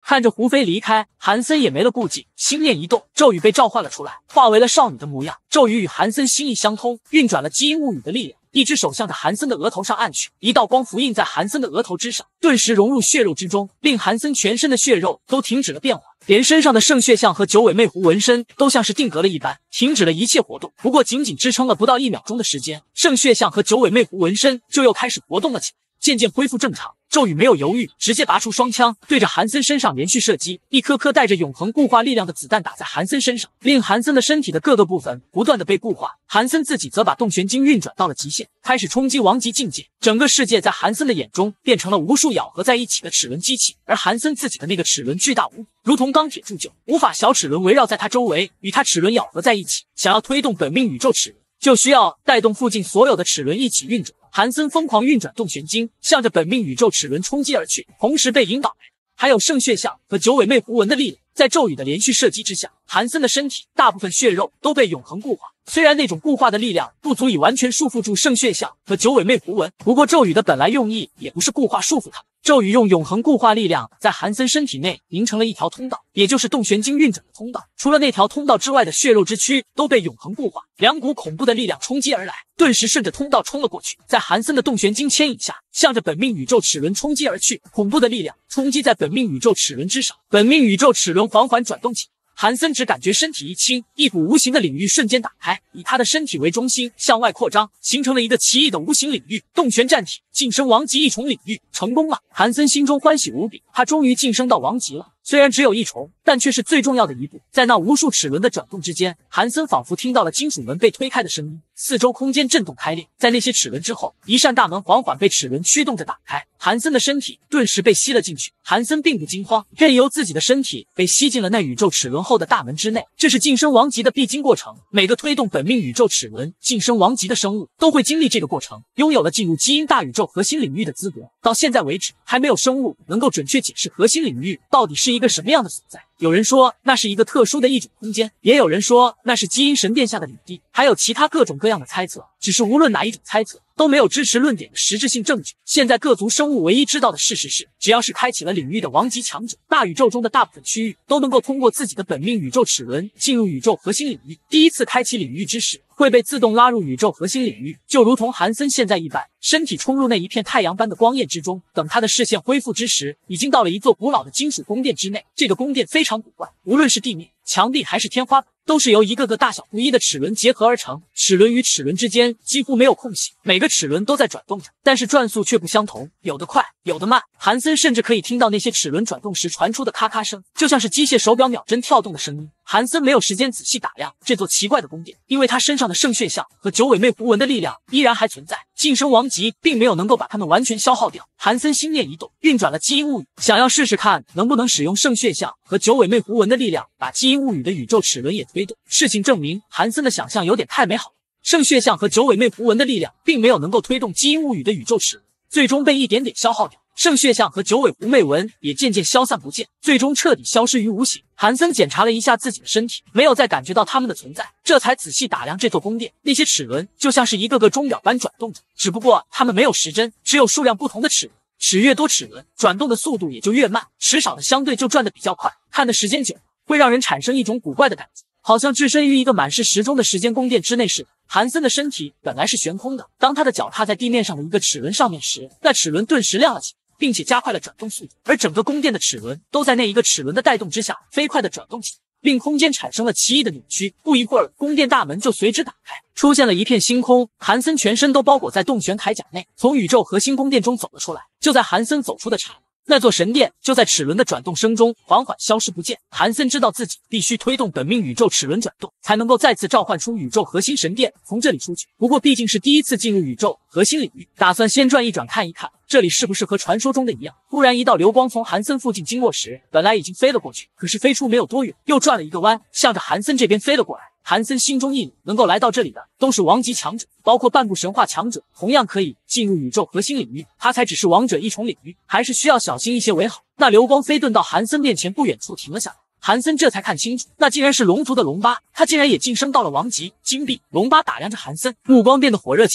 看着胡飞离开，韩森也没了顾忌，心念一动，咒语被召唤了出来，化为了少女的模样。咒语与韩森心意相通，运转了基因物语的力量，一只手向着韩森的额头上按去，一道光符印在韩森的额头之上，顿时融入血肉之中，令韩森全身的血肉都停止了变化，连身上的圣血像和九尾魅狐纹身都像是定格了一般，停止了一切活动。不过仅仅支撑了不到1秒钟的时间，圣血像和九尾魅狐纹身就又开始活动了起来，渐渐恢复正常。咒语没有犹豫，直接拔出双枪，对着韩森身上连续射击，一颗颗带着永恒固化力量的子弹打在韩森身上，令韩森的身体的各个部分不断的被固化。韩森自己则把洞玄经运转到了极限，开始冲击王级境界。整个世界在韩森的眼中变成了无数咬合在一起的齿轮机器，而韩森自己的那个齿轮巨大无比，如同钢铁铸就，无法小齿轮围绕在他周围，与他齿轮咬合在一起。想要推动本命宇宙齿轮，就需要带动附近所有的齿轮一起运转。韩森疯狂运转洞玄经，向着本命宇宙齿轮冲击而去，同时被引导来的还有圣血像和九尾魅狐纹的力量。在咒语的连续射击之下，韩森的身体大部分血肉都被永恒固化。虽然那种固化的力量不足以完全束缚住圣血像和九尾魅狐纹，不过咒语的本来用意也不是固化束缚他们。咒语用永恒固化力量在韩森身体内凝成了一条通道，也就是洞玄经运转的通道。除了那条通道之外的血肉之躯都被永恒固化，两股恐怖的力量冲击而来，顿时顺着通道冲了过去，在韩森的洞玄经牵引下，向着本命宇宙齿轮冲击而去。恐怖的力量冲击在本命宇宙齿轮之上，本命宇宙齿轮缓缓转动起来。韩森只感觉身体一轻，一股无形的领域瞬间打开，以他的身体为中心向外扩张，形成了一个奇异的无形领域。洞玄战体晋升王级一重领域成功了，韩森心中欢喜无比，他终于晋升到王级了。虽然只有一重，但却是最重要的一步。在那无数齿轮的转动之间，韩森仿佛听到了金属门被推开的声音，四周空间震动开裂。在那些齿轮之后，一扇大门缓缓被齿轮驱动着打开，韩森的身体顿时被吸了进去。韩森并不惊慌，任由自己的身体被吸进了那宇宙齿轮后的大门之内。这是晋升王级的必经过程，每个推动本命宇宙齿轮晋升王级的生物都会经历这个过程，拥有了进入基因大宇宙核心领域的资格。到现在为止，还没有生物能够准确解释核心领域到底是一个什么样的所在。有人说那是一个特殊的异种空间，也有人说那是基因神殿下的领地，还有其他各种各样的猜测。只是无论哪一种猜测，都没有支持论点的实质性证据。现在各族生物唯一知道的事实是，只要是开启了领域的王级强者，大宇宙中的大部分区域都能够通过自己的本命宇宙齿轮进入宇宙核心领域。第一次开启领域之时，会被自动拉入宇宙核心领域，就如同韩森现在一般，身体冲入那一片太阳般的光焰之中。等他的视线恢复之时，已经到了一座古老的金属宫殿之内。这个宫殿非常古怪，无论是地面、墙壁还是天花板，都是由一个个大小不一的齿轮结合而成。齿轮与齿轮之间几乎没有空隙，每个齿轮都在转动着，但是转速却不相同，有的快，有的慢。韩森甚至可以听到那些齿轮转动时传出的咔咔声，就像是机械手表秒针跳动的声音。韩森没有时间仔细打量这座奇怪的宫殿，因为他身上的圣血像和九尾魅狐纹的力量依然还存在，晋升王级并没有能够把它们完全消耗掉。韩森心念一动，运转了基因物语，想要试试看能不能使用圣血像和九尾魅狐纹的力量把基因物语的宇宙齿轮也推动。事情证明，韩森的想象有点太美好了。圣血像和九尾魅狐纹的力量并没有能够推动基因物语的宇宙齿轮，最终被一点点消耗掉。圣血像和九尾狐魅纹也渐渐消散不见，最终彻底消失于无形。韩森检查了一下自己的身体，没有再感觉到他们的存在，这才仔细打量这座宫殿。那些齿轮就像是一个个钟表般转动着，只不过它们没有时针，只有数量不同的齿轮。齿越多，齿轮转动的速度也就越慢，齿少的相对就转得比较快。看的时间久，会让人产生一种古怪的感觉，好像置身于一个满是时钟的时间宫殿之内似的。韩森的身体本来是悬空的，当他的脚踏在地面上的一个齿轮上面时，那齿轮顿时亮了起来，并且加快了转动速度，而整个宫殿的齿轮都在那一个齿轮的带动之下飞快地转动起来，令空间产生了奇异的扭曲。不一会儿，宫殿大门就随之打开，出现了一片星空。韩森全身都包裹在洞玄铠甲内，从宇宙核心宫殿中走了出来。就在韩森走出的刹那，那座神殿就在齿轮的转动声中缓缓消失不见。韩森知道自己必须推动本命宇宙齿轮转动，才能够再次召唤出宇宙核心神殿从这里出去。不过毕竟是第一次进入宇宙核心领域，打算先转一转看一看这里是不是和传说中的一样。突然一道流光从韩森附近经过时，本来已经飞了过去，可是飞出没有多远，又转了一个弯，向着韩森这边飞了过来。韩森心中一凛，能够来到这里的都是王级强者，包括半部神话强者，同样可以进入宇宙核心领域。他才只是王者一重领域，还是需要小心一些为好。那流光飞遁到韩森面前不远处停了下来，韩森这才看清楚，那竟然是龙族的龙八，他竟然也晋升到了王级。金币龙八打量着韩森，目光变得火热起来。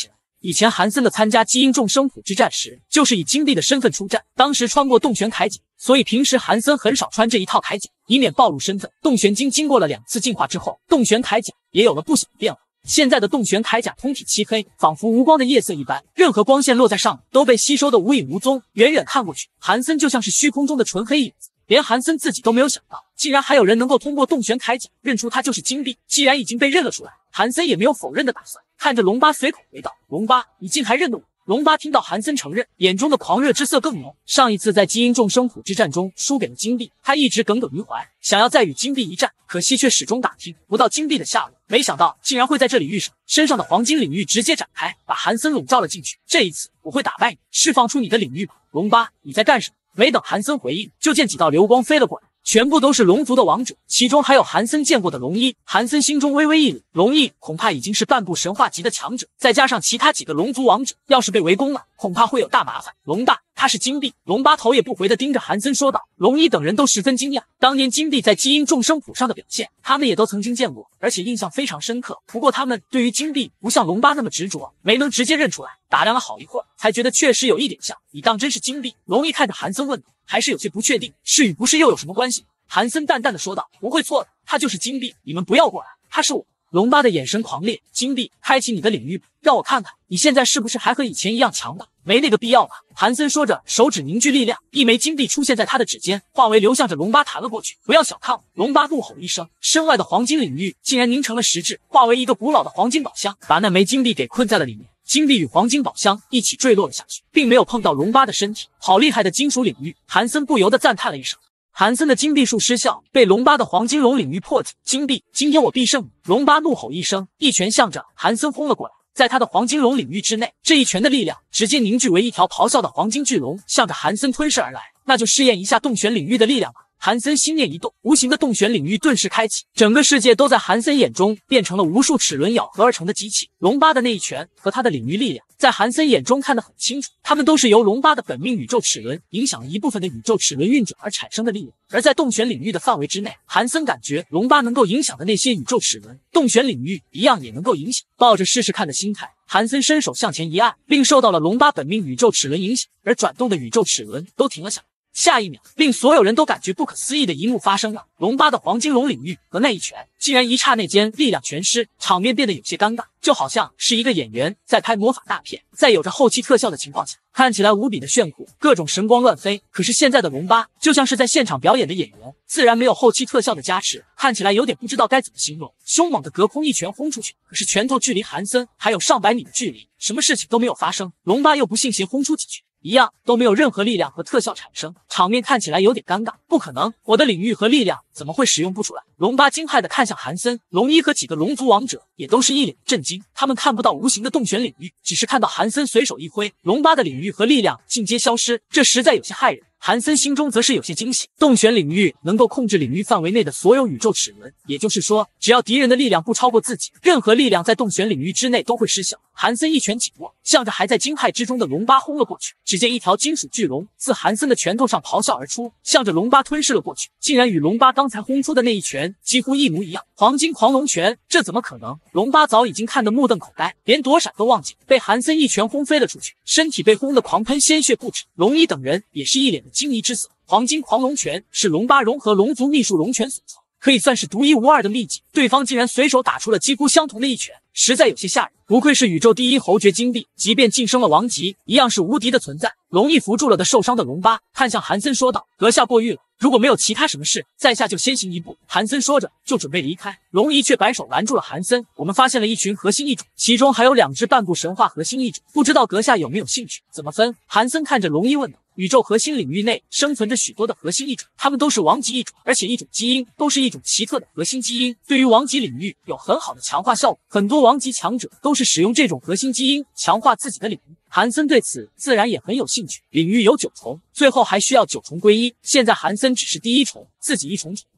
以前韩森的参加基因众生谱之战时，就是以金帝的身份出战，当时穿过洞玄铠甲，所以平时韩森很少穿这一套铠甲，以免暴露身份。洞玄经经过了2次进化之后，洞玄铠甲也有了不小的变化。现在的洞玄铠甲通体漆黑，仿佛无光的夜色一般，任何光线落在上面都被吸收的无影无踪。远远看过去，韩森就像是虚空中的纯黑影子，连韩森自己都没有想到，竟然还有人能够通过洞玄铠甲认出他就是金帝。既然已经被认了出来，韩森也没有否认的打算，看着龙八随口回道：“龙八，你竟还认得我？”龙八听到韩森承认，眼中的狂热之色更浓。上一次在基因众生谱之战中输给了金帝，他一直耿耿于怀，想要再与金帝一战，可惜却始终打听不到金帝的下落。没想到竟然会在这里遇上，身上的黄金领域直接展开，把韩森笼罩了进去。这一次我会打败你，释放出你的领域吧。龙八，你在干什么？没等韩森回应，就见几道流光飞了过来，全部都是龙族的王者，其中还有韩森见过的龙一。韩森心中微微一凛，龙一恐怕已经是半步神话级的强者，再加上其他几个龙族王者，要是被围攻了，恐怕会有大麻烦。龙大，他是金帝。龙八头也不回地盯着韩森说道。龙一等人都十分惊讶，当年金帝在基因众生谱上的表现，他们也都曾经见过，而且印象非常深刻。不过他们对于金帝不像龙八那么执着，没能直接认出来，打量了好一会儿，才觉得确实有一点像。你当真是金帝？龙一看着韩森问道，还是有些不确定，是与不是又有什么关系？韩森淡淡的说道，不会错的，他就是金帝，你们不要过来，他是我。龙八的眼神狂烈，金帝，开启你的领域吧，让我看看你现在是不是还和以前一样强大。没那个必要吧。韩森说着，手指凝聚力量，一枚金币出现在他的指尖，化为流向着龙八弹了过去。不要小看我！龙八怒吼一声，身外的黄金领域竟然凝成了实质，化为一个古老的黄金宝箱，把那枚金币给困在了里面。金币与黄金宝箱一起坠落了下去，并没有碰到龙八的身体。好厉害的金属领域！韩森不由得赞叹了一声。韩森的金币术失效，被龙八的黄金龙领域破解。金币，今天我必胜你！龙八怒吼一声，一拳向着韩森轰了过来。在他的黄金龙领域之内，这一拳的力量直接凝聚为一条咆哮的黄金巨龙，向着韩森吞噬而来。那就试验一下洞玄领域的力量吧。韩森心念一动，无形的洞玄领域顿时开启，整个世界都在韩森眼中变成了无数齿轮咬合而成的机器。龙八的那一拳和他的领域力量，在韩森眼中看得很清楚，他们都是由龙八的本命宇宙齿轮影响了一部分的宇宙齿轮运转而产生的力量。而在洞玄领域的范围之内，韩森感觉龙八能够影响的那些宇宙齿轮，洞玄领域一样也能够影响。抱着试试看的心态，韩森伸手向前一按，并受到了龙八本命宇宙齿轮影响，而转动的宇宙齿轮都停了下来。下一秒，令所有人都感觉不可思议的一幕发生了，龙八的黄金龙领域和那一拳竟然一刹那间力量全失，场面变得有些尴尬，就好像是一个演员在拍魔法大片，在有着后期特效的情况下，看起来无比的炫酷，各种神光乱飞。可是现在的龙八就像是在现场表演的演员，自然没有后期特效的加持，看起来有点不知道该怎么形容。凶猛的隔空一拳轰出去，可是拳头距离韩森还有上百米的距离，什么事情都没有发生，龙八又不信邪轰出几拳，一样都没有任何力量和特效产生，场面看起来有点尴尬。不可能，我的领域和力量怎么会使用不出来？龙八惊骇地看向韩森，龙一和几个龙族王者也都是一脸震惊，他们看不到无形的洞玄领域，只是看到韩森随手一挥，龙八的领域和力量尽皆消失，这实在有些骇人。韩森心中则是有些惊喜，洞玄领域能够控制领域范围内的所有宇宙齿轮，也就是说，只要敌人的力量不超过自己，任何力量在洞玄领域之内都会失效。韩森一拳紧握，向着还在惊骇之中的龙八轰了过去。只见一条金属巨龙自韩森的拳头上咆哮而出，向着龙八吞噬了过去，竟然与龙八刚才轰出的那一拳几乎一模一样。黄金狂龙拳，这怎么可能？龙八早已经看得目瞪口呆，连躲闪都忘记，被韩森一拳轰飞了出去，身体被轰得狂喷鲜血不止。龙一等人也是一脸的惊疑之色。黄金狂龙拳是龙八融合龙族秘术龙拳所造，可以算是独一无二的秘技，对方竟然随手打出了几乎相同的一拳，实在有些吓人。不愧是宇宙第一侯爵金帝，即便晋升了王级，一样是无敌的存在。龙一扶住了的受伤的龙八，看向韩森说道：“阁下过誉了，如果没有其他什么事，在下就先行一步。”韩森说着就准备离开，龙一却摆手拦住了韩森：“我们发现了一群核心异种，其中还有2只半部神话核心异种，不知道阁下有没有兴趣？怎么分？”韩森看着龙一问道。宇宙核心领域内生存着许多的核心异种，它们都是王级异种，而且异种基因都是一种奇特的核心基因，对于王级领域有很好的强化效果。很多王级强者都是使用这种核心基因强化自己的领域。韩森对此自然也很有兴趣。领域有9重，最后还需要9重归一。现在韩森只是第1重，自己1重重。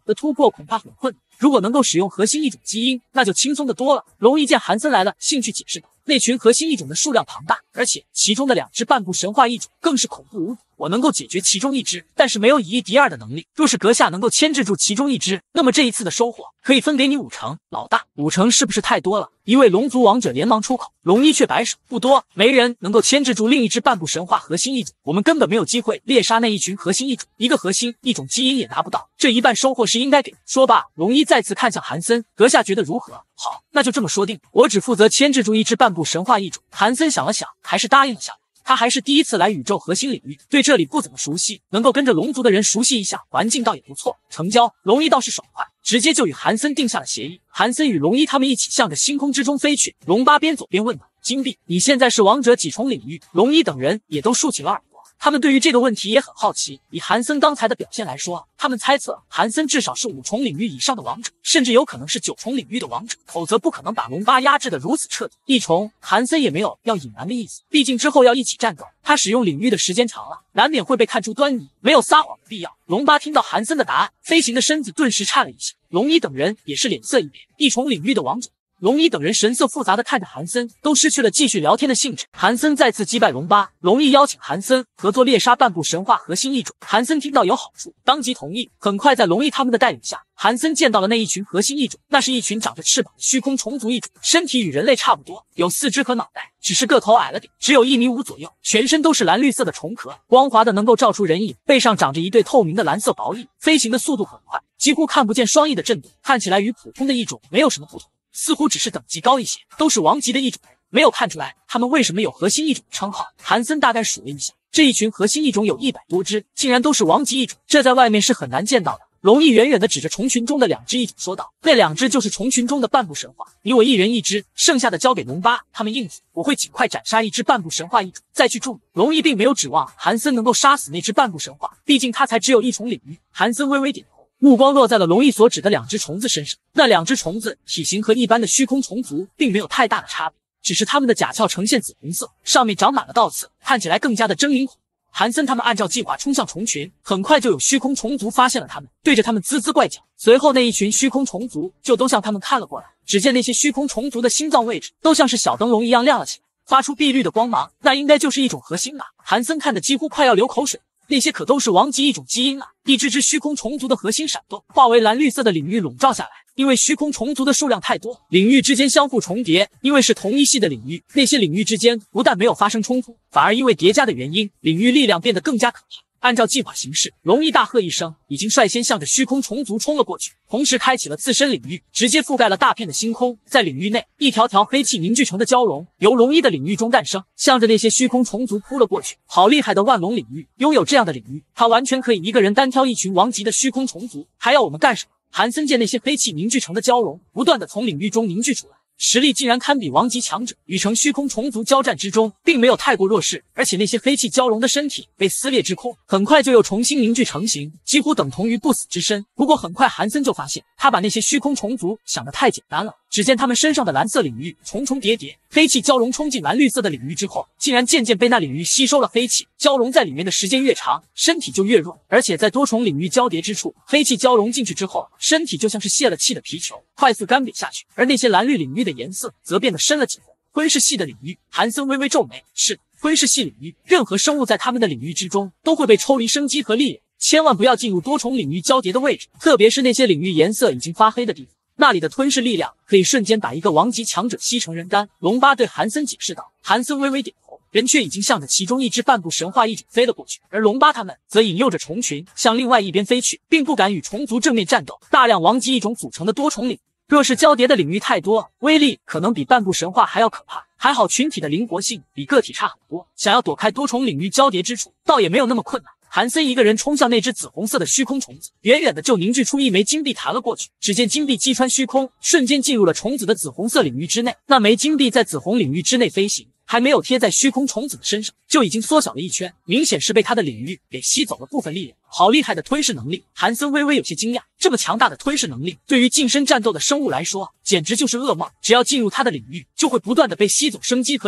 的突破恐怕很困难。如果能够使用核心异种基因，那就轻松的多了。龙一见韩森来了，兴趣解释道：“那群核心异种的数量庞大，而且其中的2只半部神话异种更是恐怖无比。我能够解决其中1只，但是没有以一敌2的能力。若是阁下能够牵制住其中1只，那么这一次的收获可以分给你5成。老大，5成是不是太多了？”一位龙族王者连忙出口，龙一却摆手：“不多，没人能够牵制住另一只半部神话核心异种，我们根本没有机会猎杀那一群核心异种，一个核心异种基因也拿不到，这一半收获是应该给的。”说罢，龙一再次看向韩森：“阁下觉得如何？”“好，那就这么说定，我只负责牵制住一只半部神话异种。”韩森想了想，还是答应了下来。他还是第一次来宇宙核心领域，对这里不怎么熟悉，能够跟着龙族的人熟悉一下环境倒也不错。成交，龙一倒是爽快，直接就与韩森定下了协议。韩森与龙一他们一起向着星空之中飞去。龙八边走边问道：“金币，你现在是王者几重领域？”龙一等人也都竖起了耳朵，他们对于这个问题也很好奇。以韩森刚才的表现来说，他们猜测韩森至少是5重领域以上的王者，甚至有可能是9重领域的王者，否则不可能把龙八压制得如此彻底。1重，韩森也没有要隐瞒的意思，毕竟之后要一起战斗，他使用领域的时间长了，难免会被看出端倪，没有撒谎的必要。龙八听到韩森的答案，飞行的身子顿时颤了一下。龙一等人也是脸色一变，1重领域的王者。龙一等人神色复杂的看着韩森，都失去了继续聊天的兴致。韩森再次击败龙八，龙一邀请韩森合作猎杀半部神话核心异种。韩森听到有好处，当即同意。很快在龙一他们的带领下，韩森见到了那一群核心异种，那是一群长着翅膀的虚空虫族异种，身体与人类差不多，有4肢和脑袋，只是个头矮了点，只有1.5米左右，全身都是蓝绿色的虫壳，光滑的能够照出人影，背上长着一对透明的蓝色薄翼，飞行的速度很快，几乎看不见双翼的震动，看起来与普通的异种没有什么不同，似乎只是等级高一些，都是王级的异种，没有看出来他们为什么有核心异种称号。韩森大概数了一下，这一群核心异种有100多只，竟然都是王级异种，这在外面是很难见到的。龙一远远地指着虫群中的2只异种说道：“那2只就是虫群中的半部神话，你我1人1只，剩下的交给龙八他们应付，我会尽快斩杀1只半部神话异种，再去助你。”龙一并没有指望韩森能够杀死那只半部神话，毕竟他才只有1重领域。韩森微微点头，目光落在了龙一所指的2只虫子身上。那2只虫子体型和一般的虚空虫族并没有太大的差别，只是它们的甲壳呈现紫红色，上面长满了倒刺，看起来更加的狰狞恐怖。韩森他们按照计划冲向虫群，很快就有虚空虫族发现了他们，对着他们滋滋怪叫。随后那一群虚空虫族就都向他们看了过来。只见那些虚空虫族的心脏位置都像是小灯笼一样亮了起来，发出碧绿的光芒，那应该就是一种核心啊！韩森看得几乎快要流口水，那些可都是王级一种基因啊！一只只虚空虫族的核心闪动，化为蓝绿色的领域笼罩下来。因为虚空虫族的数量太多，领域之间相互重叠，因为是同一系的领域，那些领域之间不但没有发生冲突，反而因为叠加的原因，领域力量变得更加可怕。按照计划行事，龙一大喝一声，已经率先向着虚空虫族冲了过去，同时开启了自身领域，直接覆盖了大片的星空。在领域内，一条条黑气凝聚成的蛟龙由龙一的领域中诞生，向着那些虚空虫族扑了过去。好厉害的万龙领域，拥有这样的领域，他完全可以一个人单挑一群王级的虚空虫族，还要我们干什么？韩森见那些黑气凝聚成的蛟龙不断的从领域中凝聚出来，实力竟然堪比王级强者，与成虚空虫族交战之中并没有太过弱势，而且那些黑气蛟龙的身体被撕裂之空，很快就又重新凝聚成型，几乎等同于不死之身。不过很快韩森就发现，他把那些虚空虫族想得太简单了。只见他们身上的蓝色领域重重叠叠，黑气蛟龙冲进蓝绿色的领域之后，竟然渐渐被那领域吸收了黑气。蛟龙在里面的时间越长，身体就越弱，而且在多重领域交叠之处，黑气蛟龙进去之后，身体就像是泄了气的皮球，快速干瘪下去。而那些蓝绿领域的颜色则变得深了几分。吞噬系的领域，韩森微微皱眉，是吞噬系领域，任何生物在他们的领域之中都会被抽离生机和力量，千万不要进入多重领域交叠的位置，特别是那些领域颜色已经发黑的地方。那里的吞噬力量可以瞬间把一个王级强者吸成人干。龙八对韩森解释道。韩森微微点头，人却已经向着其中一只半部神话异种飞了过去，而龙八他们则引诱着虫群向另外一边飞去，并不敢与虫族正面战斗。大量王级异种组成的多重领域，若是交叠的领域太多，威力可能比半部神话还要可怕。还好群体的灵活性比个体差很多，想要躲开多重领域交叠之处，倒也没有那么困难。韩森一个人冲向那只紫红色的虚空虫子，远远的就凝聚出一枚金币弹了过去。只见金币击穿虚空，瞬间进入了虫子的紫红色领域之内。那枚金币在紫红领域之内飞行，还没有贴在虚空虫子的身上，就已经缩小了一圈，明显是被他的领域给吸走了部分力量。好厉害的吞噬能力！韩森微微有些惊讶，这么强大的吞噬能力，对于近身战斗的生物来说，简直就是噩梦。只要进入他的领域，就会不断的被吸走生机和力量。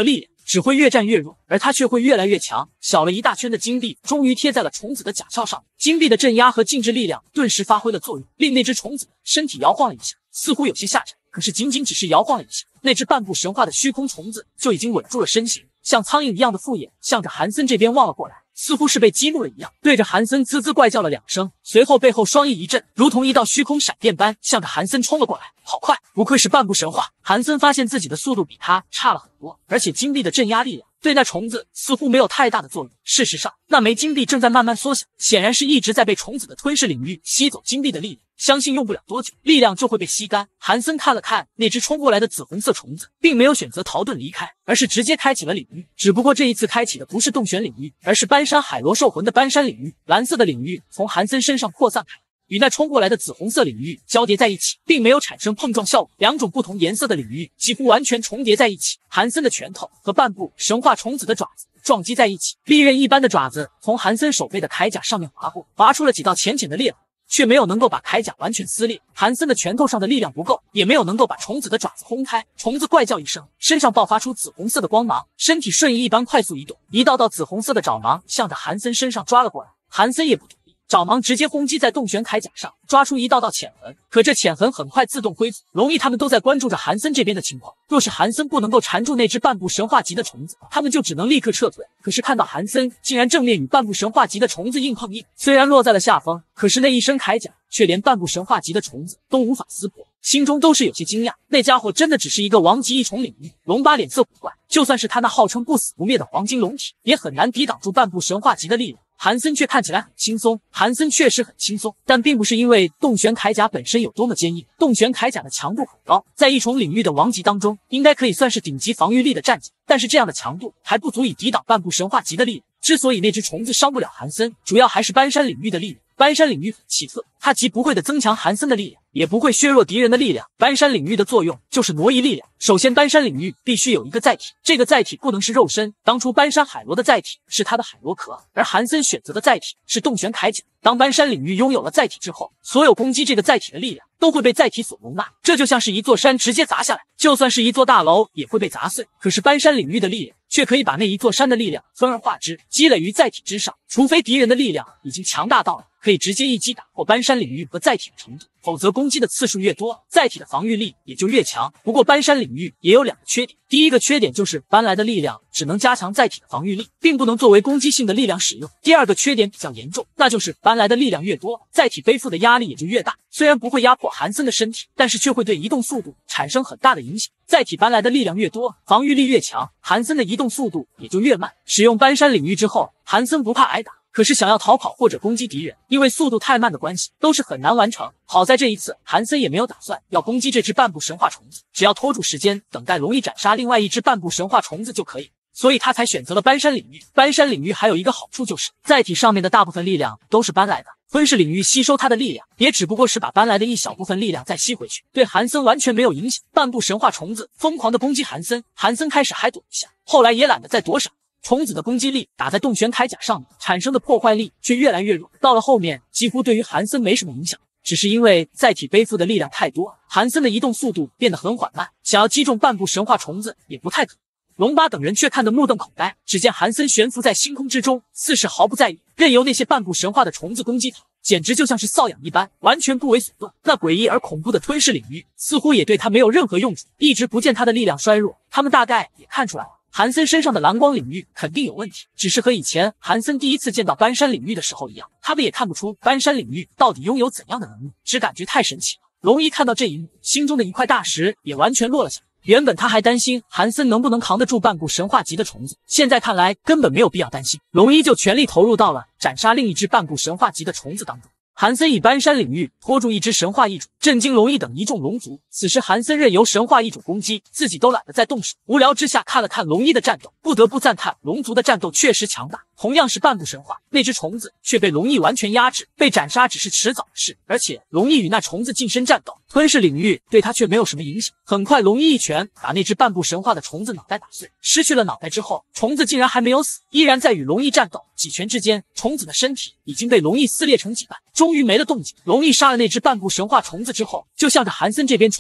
只会越战越弱，而他却会越来越强。小了一大圈的金币终于贴在了虫子的甲鞘上，金币的镇压和静置力量顿时发挥了作用，令那只虫子身体摇晃了一下，似乎有些下沉。可是仅仅只是摇晃了一下，那只半部神话的虚空虫子就已经稳住了身形，像苍蝇一样的复眼向着韩森这边望了过来，似乎是被激怒了一样，对着韩森滋滋怪叫了2声，随后背后双翼一震，如同一道虚空闪电般向着韩森冲了过来。好快，不愧是半部神话。韩森发现自己的速度比他差了很多，而且金币的镇压力量对那虫子似乎没有太大的作用。事实上，那枚金币正在慢慢缩小，显然是一直在被虫子的吞噬领域吸走金币的力量，相信用不了多久，力量就会被吸干。韩森看了看那只冲过来的紫红色虫子，并没有选择逃遁离开，而是直接开启了领域。只不过这一次开启的不是洞玄领域，而是斑山海螺兽魂的斑山领域。蓝色的领域从韩森身上扩散开，与那冲过来的紫红色领域交叠在一起，并没有产生碰撞效果。2种不同颜色的领域几乎完全重叠在一起。韩森的拳头和半部神话虫子的爪子撞击在一起，利刃一般的爪子从韩森手背的铠甲上面划过，划出了几道浅浅的裂痕，却没有能够把铠甲完全撕裂。韩森的拳头上的力量不够，也没有能够把虫子的爪子轰开。虫子怪叫一声，身上爆发出紫红色的光芒，身体瞬移一般快速移动，一道道紫红色的爪芒向着韩森身上抓了过来。韩森也不躲避，爪芒直接轰击在洞玄铠甲上，抓出一道道浅痕。可这浅痕很快自动恢复。龙翼他们都在关注着韩森这边的情况，若是韩森不能够缠住那只半部神话级的虫子，他们就只能立刻撤退。可是看到韩森竟然正面与半部神话级的虫子硬碰硬，虽然落在了下风，可是那一身铠甲却连半部神话级的虫子都无法撕破，心中都是有些惊讶。那家伙真的只是一个王级异虫领域。龙八脸色古怪，就算是他那号称不死不灭的黄金龙体，也很难抵挡住半部神话级的力量。韩森却看起来很轻松，韩森确实很轻松，但并不是因为洞玄铠甲本身有多么坚硬。洞玄铠甲的强度很高，在异虫领域的王级当中，应该可以算是顶级防御力的战甲，但是这样的强度还不足以抵挡半部神话级的力量。之所以那只虫子伤不了韩森，主要还是斑山领域的力量。斑山领域很奇特，它既不会的增强韩森的力量，也不会削弱敌人的力量。斑山领域的作用就是挪移力量。首先，斑山领域必须有一个载体，这个载体不能是肉身。当初斑山海螺的载体是它的海螺壳，而韩森选择的载体是洞玄铠甲。当斑山领域拥有了载体之后，所有攻击这个载体的力量都会被载体所容纳，这就像是一座山直接砸下来，就算是一座大楼也会被砸碎。可是斑山领域的力量却可以把那一座山的力量分而化之，积累于载体之上，除非敌人的力量已经强大到了可以直接一击打破斑山领域和载体的程度，否则攻击的次数越多，载体的防御力也就越强。不过斑山领域也有2个缺点，第一个缺点就是搬来的力量只能加强载体的防御力，并不能作为攻击性的力量使用。第二个缺点比较严重，那就是搬来的力量越多，载体背负的压力也就越大。虽然不会压迫韩森的身体，但是却会对移动速度产生很大的影响。载体搬来的力量越多，防御力越强，韩森的移动速度也就越慢。使用斑山领域之后，韩森不怕挨打，可是想要逃跑或者攻击敌人，因为速度太慢的关系，都是很难完成。好在这一次，韩森也没有打算要攻击这只半部神话虫子，只要拖住时间，等待龙翼斩杀另外一只半部神话虫子就可以。所以他才选择了斑山领域。斑山领域还有一个好处，就是载体上面的大部分力量都是搬来的，吞噬领域吸收它的力量，也只不过是把搬来的一小部分力量再吸回去，对韩森完全没有影响。半部神话虫子疯狂的攻击韩森，韩森开始还躲一下，后来也懒得再躲闪。虫子的攻击力打在洞玄铠甲上面，产生的破坏力却越来越弱，到了后面几乎对于韩森没什么影响。只是因为载体背负的力量太多，韩森的移动速度变得很缓慢，想要击中半部神话虫子也不太可能。龙八等人却看得目瞪口呆，只见韩森悬浮在星空之中，似是毫不在意，任由那些半部神话的虫子攻击他，简直就像是瘙痒一般，完全不为所动。那诡异而恐怖的吞噬领域似乎也对他没有任何用处，一直不见他的力量衰弱，他们大概也看出来了，韩森身上的蓝光领域肯定有问题，只是和以前韩森第一次见到斑山领域的时候一样，他们也看不出斑山领域到底拥有怎样的能力，只感觉太神奇了。龙一看到这一幕，心中的一块大石也完全落了下来。原本他还担心韩森能不能扛得住半部神话级的虫子，现在看来根本没有必要担心。龙一就全力投入到了斩杀另一只半部神话级的虫子当中。韩森以斑山领域拖住一只神话异种，震惊龙翼等一众龙族。此时韩森任由神话异种攻击，自己都懒得再动手。无聊之下看了看龙一的战斗，不得不赞叹龙族的战斗确实强大。同样是半部神话，那只虫子却被龙翼完全压制，被斩杀只是迟早的事。而且龙翼与那虫子近身战斗，吞噬领域对他却没有什么影响。很快龙翼一拳把那只半部神话的虫子脑袋打碎。失去了脑袋之后，虫子竟然还没有死，依然在与龙翼战斗。几拳之间，虫子的身体已经被龙翼撕裂成几半，终于没了动静。龙翼杀了那只半部神话虫子之后，就向着韩森这边冲了过来。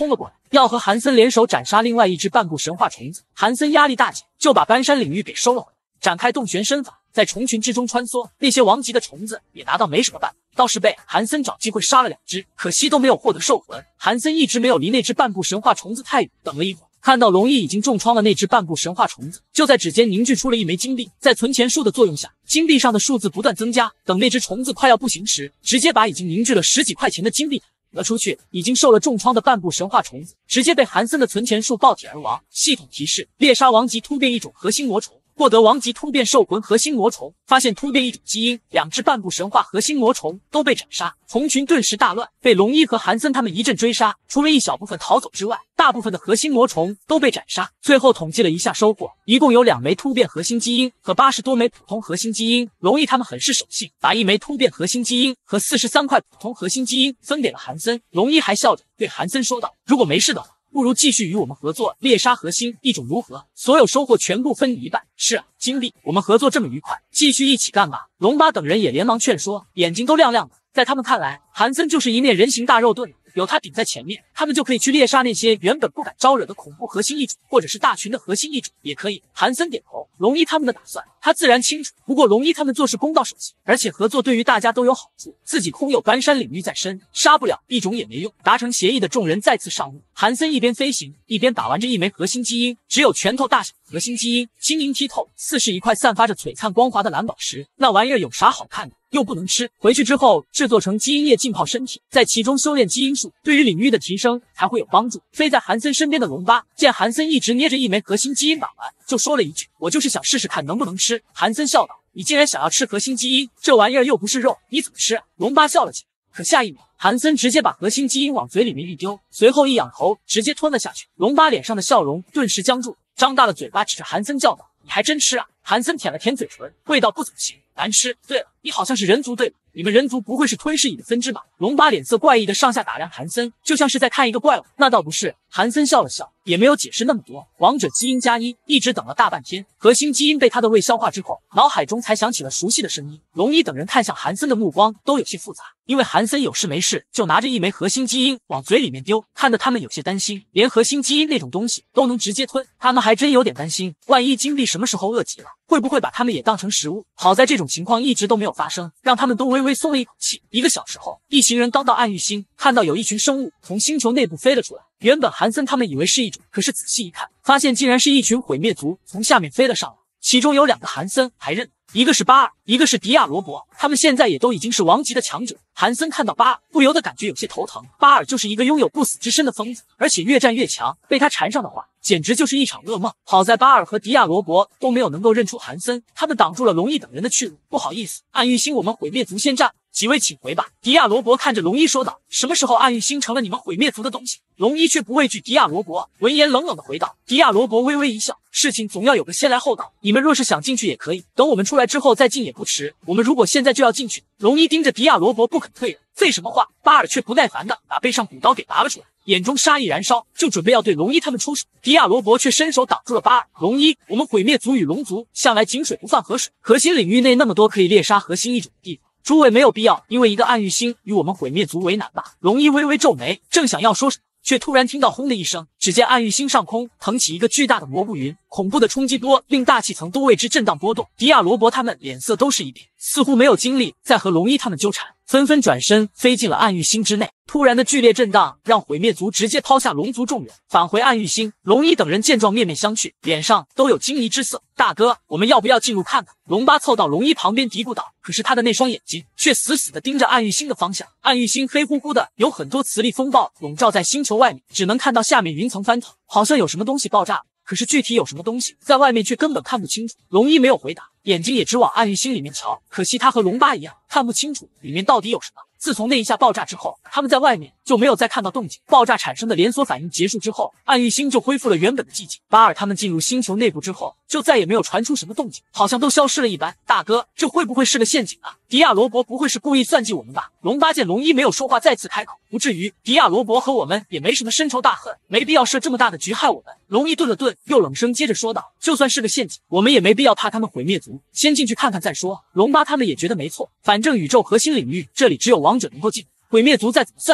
要和韩森联手斩杀另外一只半部神话虫子。韩森压力大减，就把斑山领域给收了回来，展开洞玄身法，在虫群之中穿梭。那些王级的虫子也拿到没什么办法，倒是被韩森找机会杀了2只，可惜都没有获得兽魂。韩森一直没有离那只半部神话虫子太远，等了一会儿，看到龙一已经重创了那只半部神话虫子，就在指尖凝聚出了一枚金币，在存钱术的作用下，金币上的数字不断增加。等那只虫子快要不行时，直接把已经凝聚了10几块钱的金币了出去。已经受了重创的半部神话虫子直接被韩森的存钱术爆体而亡。系统提示：猎杀王级突变一种核心魔虫，获得王级突变兽魂核心魔虫，发现突变一种基因，2只半部神话核心魔虫都被斩杀，虫群顿时大乱，被龙一和韩森他们一阵追杀，除了一小部分逃走之外，大部分的核心魔虫都被斩杀。最后统计了一下收获，一共有2枚突变核心基因和80多枚普通核心基因。龙一他们很是守信，把1枚突变核心基因和43块普通核心基因分给了韩森。龙一还笑着对韩森说道：“如果没事的话，不如继续与我们合作，猎杀核心一种如何？所有收获全部分你一半。”“是啊，金币，我们合作这么愉快，继续一起干吧。”龙八等人也连忙劝说，眼睛都亮亮的。在他们看来，韩森就是一面人形大肉盾，有他顶在前面，他们就可以去猎杀那些原本不敢招惹的恐怖核心异种，或者是大群的核心异种也可以。韩森点头，龙一他们的打算他自然清楚，不过龙一他们做事公道守信，而且合作对于大家都有好处，自己空有斑山领域在身，杀不了异种也没用。达成协议的众人再次上路，韩森一边飞行一边把玩着1枚核心基因，只有拳头大小核心基因，晶莹剔透，似是一块散发着璀璨光滑的蓝宝石。那玩意儿有啥好看的？又不能吃，回去之后制作成基因液浸泡身体，在其中修炼基因术，对于领域的提升才会有帮助。飞在韩森身边的龙八见韩森一直捏着1枚核心基因把玩，就说了一句：“我就是想试试看能不能吃。”韩森笑道：“你竟然想要吃核心基因？这玩意儿又不是肉，你怎么吃啊？”龙八笑了起来，可下一秒，韩森直接把核心基因往嘴里面一丢，随后一仰头直接吞了下去。龙八脸上的笑容顿时僵住，张大了嘴巴指着韩森叫道：“你还真吃啊！”韩森舔了舔嘴唇，味道不怎么行，难吃。对了，你好像是人族对吧？你们人族不会是吞噬蚁的分支吧？龙八脸色怪异的上下打量韩森，就像是在看一个怪物。那倒不是，韩森笑了笑，也没有解释那么多。王者基因加1，一直等了大半天，核心基因被他的胃消化之后，脑海中才响起了熟悉的声音。龙一等人看向韩森的目光都有些复杂，因为韩森有事没事就拿着1枚核心基因往嘴里面丢，看得他们有些担心，连核心基因那种东西都能直接吞，他们还真有点担心，万一金币什么时候饿极了，会不会把他们也当成食物？好在这种情况一直都没有发生，让他们都微微松了一口气。1个小时后，一行人刚到暗域星，看到有一群生物从星球内部飞了出来。原本韩森他们以为是一种，可是仔细一看，发现竟然是一群毁灭族从下面飞了上来，其中有2个韩森还认，一个是巴尔，一个是迪亚罗伯，他们现在也都已经是王级的强者。韩森看到巴尔，不由得感觉有些头疼。巴尔就是一个拥有不死之身的疯子，而且越战越强，被他缠上的话，简直就是一场噩梦。好在巴尔和迪亚罗伯都没有能够认出韩森，他们挡住了龙一等人的去路。不好意思，暗域星我们毁灭族先战，几位请回吧。迪亚罗伯看着龙一说道：“什么时候暗域星成了你们毁灭族的东西？”龙一却不畏惧迪亚罗伯，闻言冷冷的回道。迪亚罗伯微微一笑：“事情总要有个先来后到，你们若是想进去也可以，等我们出来之后再进也不迟。我们如果现在就要进去。”龙一盯着迪亚罗伯不肯退让，废什么话？巴尔却不耐烦的把背上骨刀给拔了出来，眼中杀意燃烧，就准备要对龙一他们出手。迪亚罗伯却伸手挡住了巴尔。龙一，我们毁灭族与龙族向来井水不犯河水，核心领域内那么多可以猎杀核心异种的地方，诸位没有必要因为一个暗域星与我们毁灭族为难吧？龙一微微皱眉，正想要说什么，却突然听到轰的一声，只见暗域星上空腾起一个巨大的蘑菇云，恐怖的冲击波令大气层都为之震荡波动。迪亚罗伯他们脸色都是一变，似乎没有精力再和龙一他们纠缠，纷纷转身飞进了暗域星之内。突然的剧烈震荡让毁灭族直接抛下龙族众人，返回暗域星。龙一等人见状面面相觑，脸上都有惊疑之色。大哥，我们要不要进入看看？龙八凑到龙一旁边嘀咕道，可是他的那双眼睛却死死地盯着暗域星的方向。暗域星黑乎乎的，有很多磁力风暴笼罩在星球外面，只能看到下面云层翻腾，好像有什么东西爆炸了。可是具体有什么东西，在外面却根本看不清楚。龙一没有回答，眼睛也只往暗域星里面瞧。可惜他和龙八一样，看不清楚里面到底有什么。自从那一下爆炸之后，他们在外面就没有再看到动静。爆炸产生的连锁反应结束之后，暗域星就恢复了原本的寂静。巴尔他们进入星球内部之后，就再也没有传出什么动静，好像都消失了一般。大哥，这会不会是个陷阱啊？迪亚罗伯不会是故意算计我们吧？龙八见龙一没有说话，再次开口，不至于，迪亚罗伯和我们也没什么深仇大恨，没必要设这么大的局害我们。龙一顿了顿，又冷声接着说道，就算是个陷阱，我们也没必要怕他们毁灭族，先进去看看再说。龙八他们也觉得没错，反正宇宙核心领域这里只有王者能够进，毁灭族再怎么算计他们，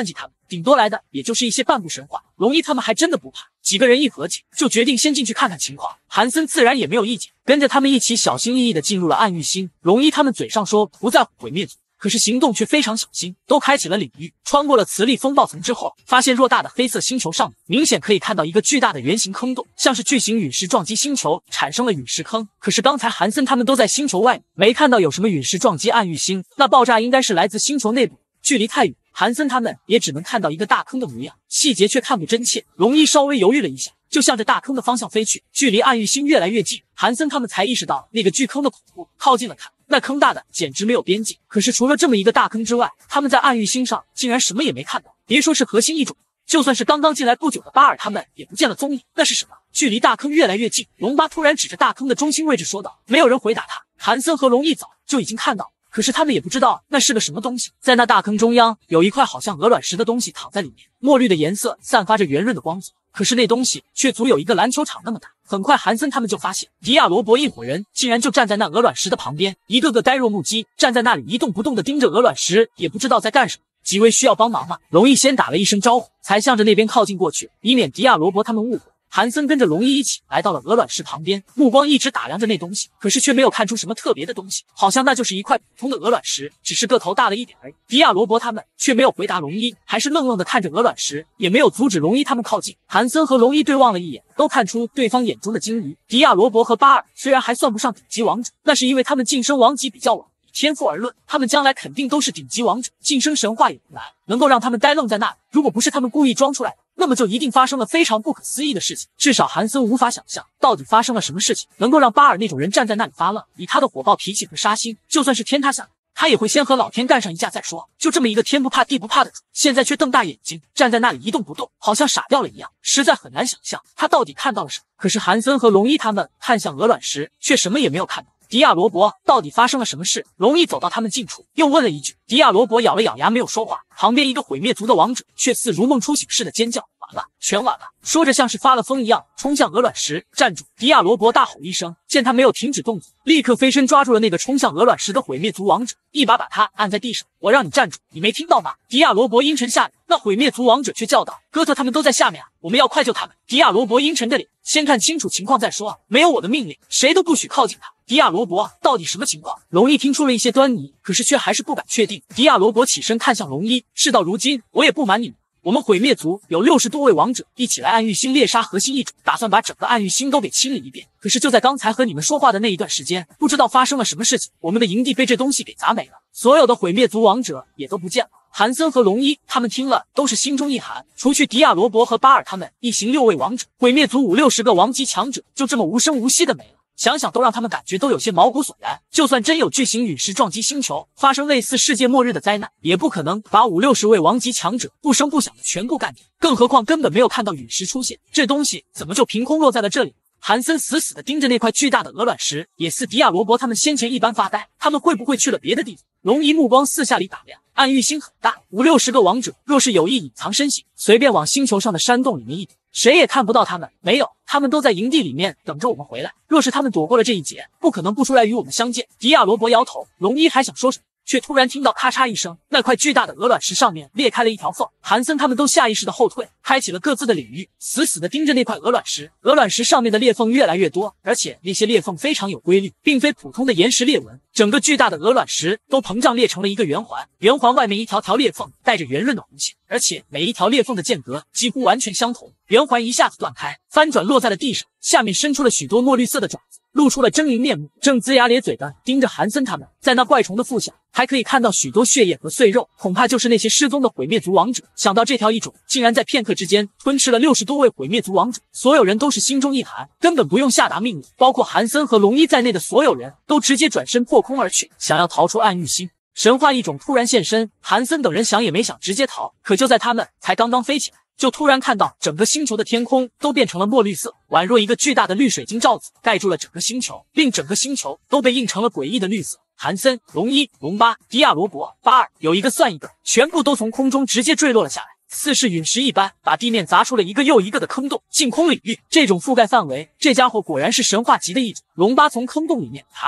顶多来的也就是一些半部神话。龙一他们还真的不怕，几个人一合计，就决定先进去看看情况。韩森自然也没有意见，跟着他们一起小心翼翼地进入了暗域星。龙一他们嘴上说不在乎毁灭族，可是行动却非常小心，都开启了领域。穿过了磁力风暴层之后，发现偌大的黑色星球上明显可以看到一个巨大的圆形坑洞，像是巨型陨石撞击星球，产生了陨石坑。可是刚才韩森他们都在星球外面，没看到有什么陨石撞击暗域星，那爆炸应该是来自星球内部，距离太远，韩森他们也只能看到一个大坑的模样，细节却看不真切。龙一稍微犹豫了一下，就向着大坑的方向飞去。距离暗域星越来越近，韩森他们才意识到那个巨坑的恐怖，靠近了看，那坑大的简直没有边界。可是除了这么一个大坑之外，他们在暗域星上竟然什么也没看到，别说是核心异种，就算是刚刚进来不久的巴尔他们也不见了踪影。那是什么？距离大坑越来越近，龙巴突然指着大坑的中心位置说道。没有人回答他，韩森和龙一早就已经看到，可是他们也不知道那是个什么东西。在那大坑中央有一块好像鹅卵石的东西躺在里面，墨绿的颜色散发着圆润的光泽，可是那东西却足有一个篮球场那么大。很快韩森他们就发现，迪亚罗伯一伙人竟然就站在那鹅卵石的旁边，一个个呆若木鸡，站在那里一动不动地盯着鹅卵石，也不知道在干什么。几位需要帮忙吗？龙一先打了一声招呼，才向着那边靠近过去，以免迪亚罗伯他们误会。韩森跟着龙一一起来到了鹅卵石旁边，目光一直打量着那东西，可是却没有看出什么特别的东西，好像那就是一块普通的鹅卵石，只是个头大了一点而已。迪亚罗伯他们却没有回答龙一，还是愣愣地看着鹅卵石，也没有阻止龙一他们靠近。韩森和龙一对望了一眼，都看出对方眼中的惊疑。迪亚罗伯和巴尔虽然还算不上顶级王者，那是因为他们晋升王级比较晚，天赋而论，他们将来肯定都是顶级王者，晋升神话也不难。能够让他们呆愣在那里，如果不是他们故意装出来的，那么就一定发生了非常不可思议的事情。至少韩森无法想象到底发生了什么事情，能够让巴尔那种人站在那里发愣。以他的火爆脾气和杀心，就算是天塌下来，他也会先和老天干上一架再说。就这么一个天不怕地不怕的主，现在却瞪大眼睛站在那里一动不动，好像傻掉了一样，实在很难想象他到底看到了什么。可是韩森和龙一他们看向鹅卵石，却什么也没有看到。迪亚罗伯，到底发生了什么事？龙一走到他们近处，又问了一句。迪亚罗伯咬了咬牙，没有说话。旁边一个毁灭族的王者却似如梦初醒似的尖叫：“完了，全完了！”说着像是发了疯一样冲向鹅卵石。站住！迪亚罗伯大吼一声，见他没有停止动作，立刻飞身抓住了那个冲向鹅卵石的毁灭族王者，一把把他按在地上。我让你站住，你没听到吗？迪亚罗伯阴沉下脸，那毁灭族王者却叫道：“哥特他们都在下面啊，我们要快救他们！”迪亚罗伯阴沉着脸，先看清楚情况再说，没有我的命令，谁都不许靠近他。迪亚罗伯，到底什么情况？龙一听出了一些端倪，可是却还是不敢确定。迪亚罗伯起身看向龙一，事到如今，我也不瞒你们，我们毁灭族有60多位王者一起来暗域星猎杀核心异种，打算把整个暗域星都给清理一遍。可是就在刚才和你们说话的那一段时间，不知道发生了什么事情，我们的营地被这东西给砸没了，所有的毁灭族王者也都不见了。韩森和龙一他们听了都是心中一寒，除去迪亚罗伯和巴尔他们一行6位王者，毁灭族50-60个王级强者就这么无声无息的没了。想想都让他们感觉都有些毛骨悚然，就算真有巨型陨石撞击星球，发生类似世界末日的灾难，也不可能把50-60位王级强者不声不响的全部干掉，更何况根本没有看到陨石出现，这东西怎么就凭空落在了这里？韩森死死地盯着那块巨大的鹅卵石，也似迪亚罗伯他们先前一般发呆，他们会不会去了别的地方？龙一目光四下里打量，暗域星很大，50-60个王者若是有意隐藏身形，随便往星球上的山洞里面一躲，谁也看不到他们。没有，他们都在营地里面等着我们回来，若是他们躲过了这一劫，不可能不出来与我们相见。迪亚罗伯摇头，龙一还想说什么，却突然听到咔嚓一声，那块巨大的鹅卵石上面裂开了一条缝，韩森他们都下意识的后退，开启了各自的领域，死死的盯着那块鹅卵石。鹅卵石上面的裂缝越来越多，而且那些裂缝非常有规律，并非普通的岩石裂纹，整个巨大的鹅卵石都膨胀裂成了一个圆环，圆环外面一条条裂缝带着圆润的弧线，而且每一条裂缝的间隔几乎完全相同。圆环一下子断开，翻转落在了地上，下面伸出了许多墨绿色的爪子，露出了狰狞面目，正龇牙咧嘴的盯着韩森他们。在那怪虫的腹下，还可以看到许多血液和碎肉，恐怕就是那些失踪的毁灭族王者。想到这条异种竟然在片刻之间吞吃了60多位毁灭族王者，所有人都是心中一寒，根本不用下达命令，包括韩森和龙一在内的所有人都直接转身破空而去，想要逃出暗域星。神话异种突然现身，韩森等人想也没想直接逃，可就在他们才刚刚飞起来，就突然看到整个星球的天空都变成了墨绿色，宛若一个巨大的绿水晶罩子盖住了整个星球，令整个星球都被映成了诡异的绿色。韩森、龙一、龙巴、迪亚罗伯、巴尔有一个算一个，全部都从空中直接坠落了下来，似是陨石一般，把地面砸出了一个又一个的坑洞。净空领域这种覆盖范围，这家伙果然是神话级的异种。龙巴从坑洞里面爬出来，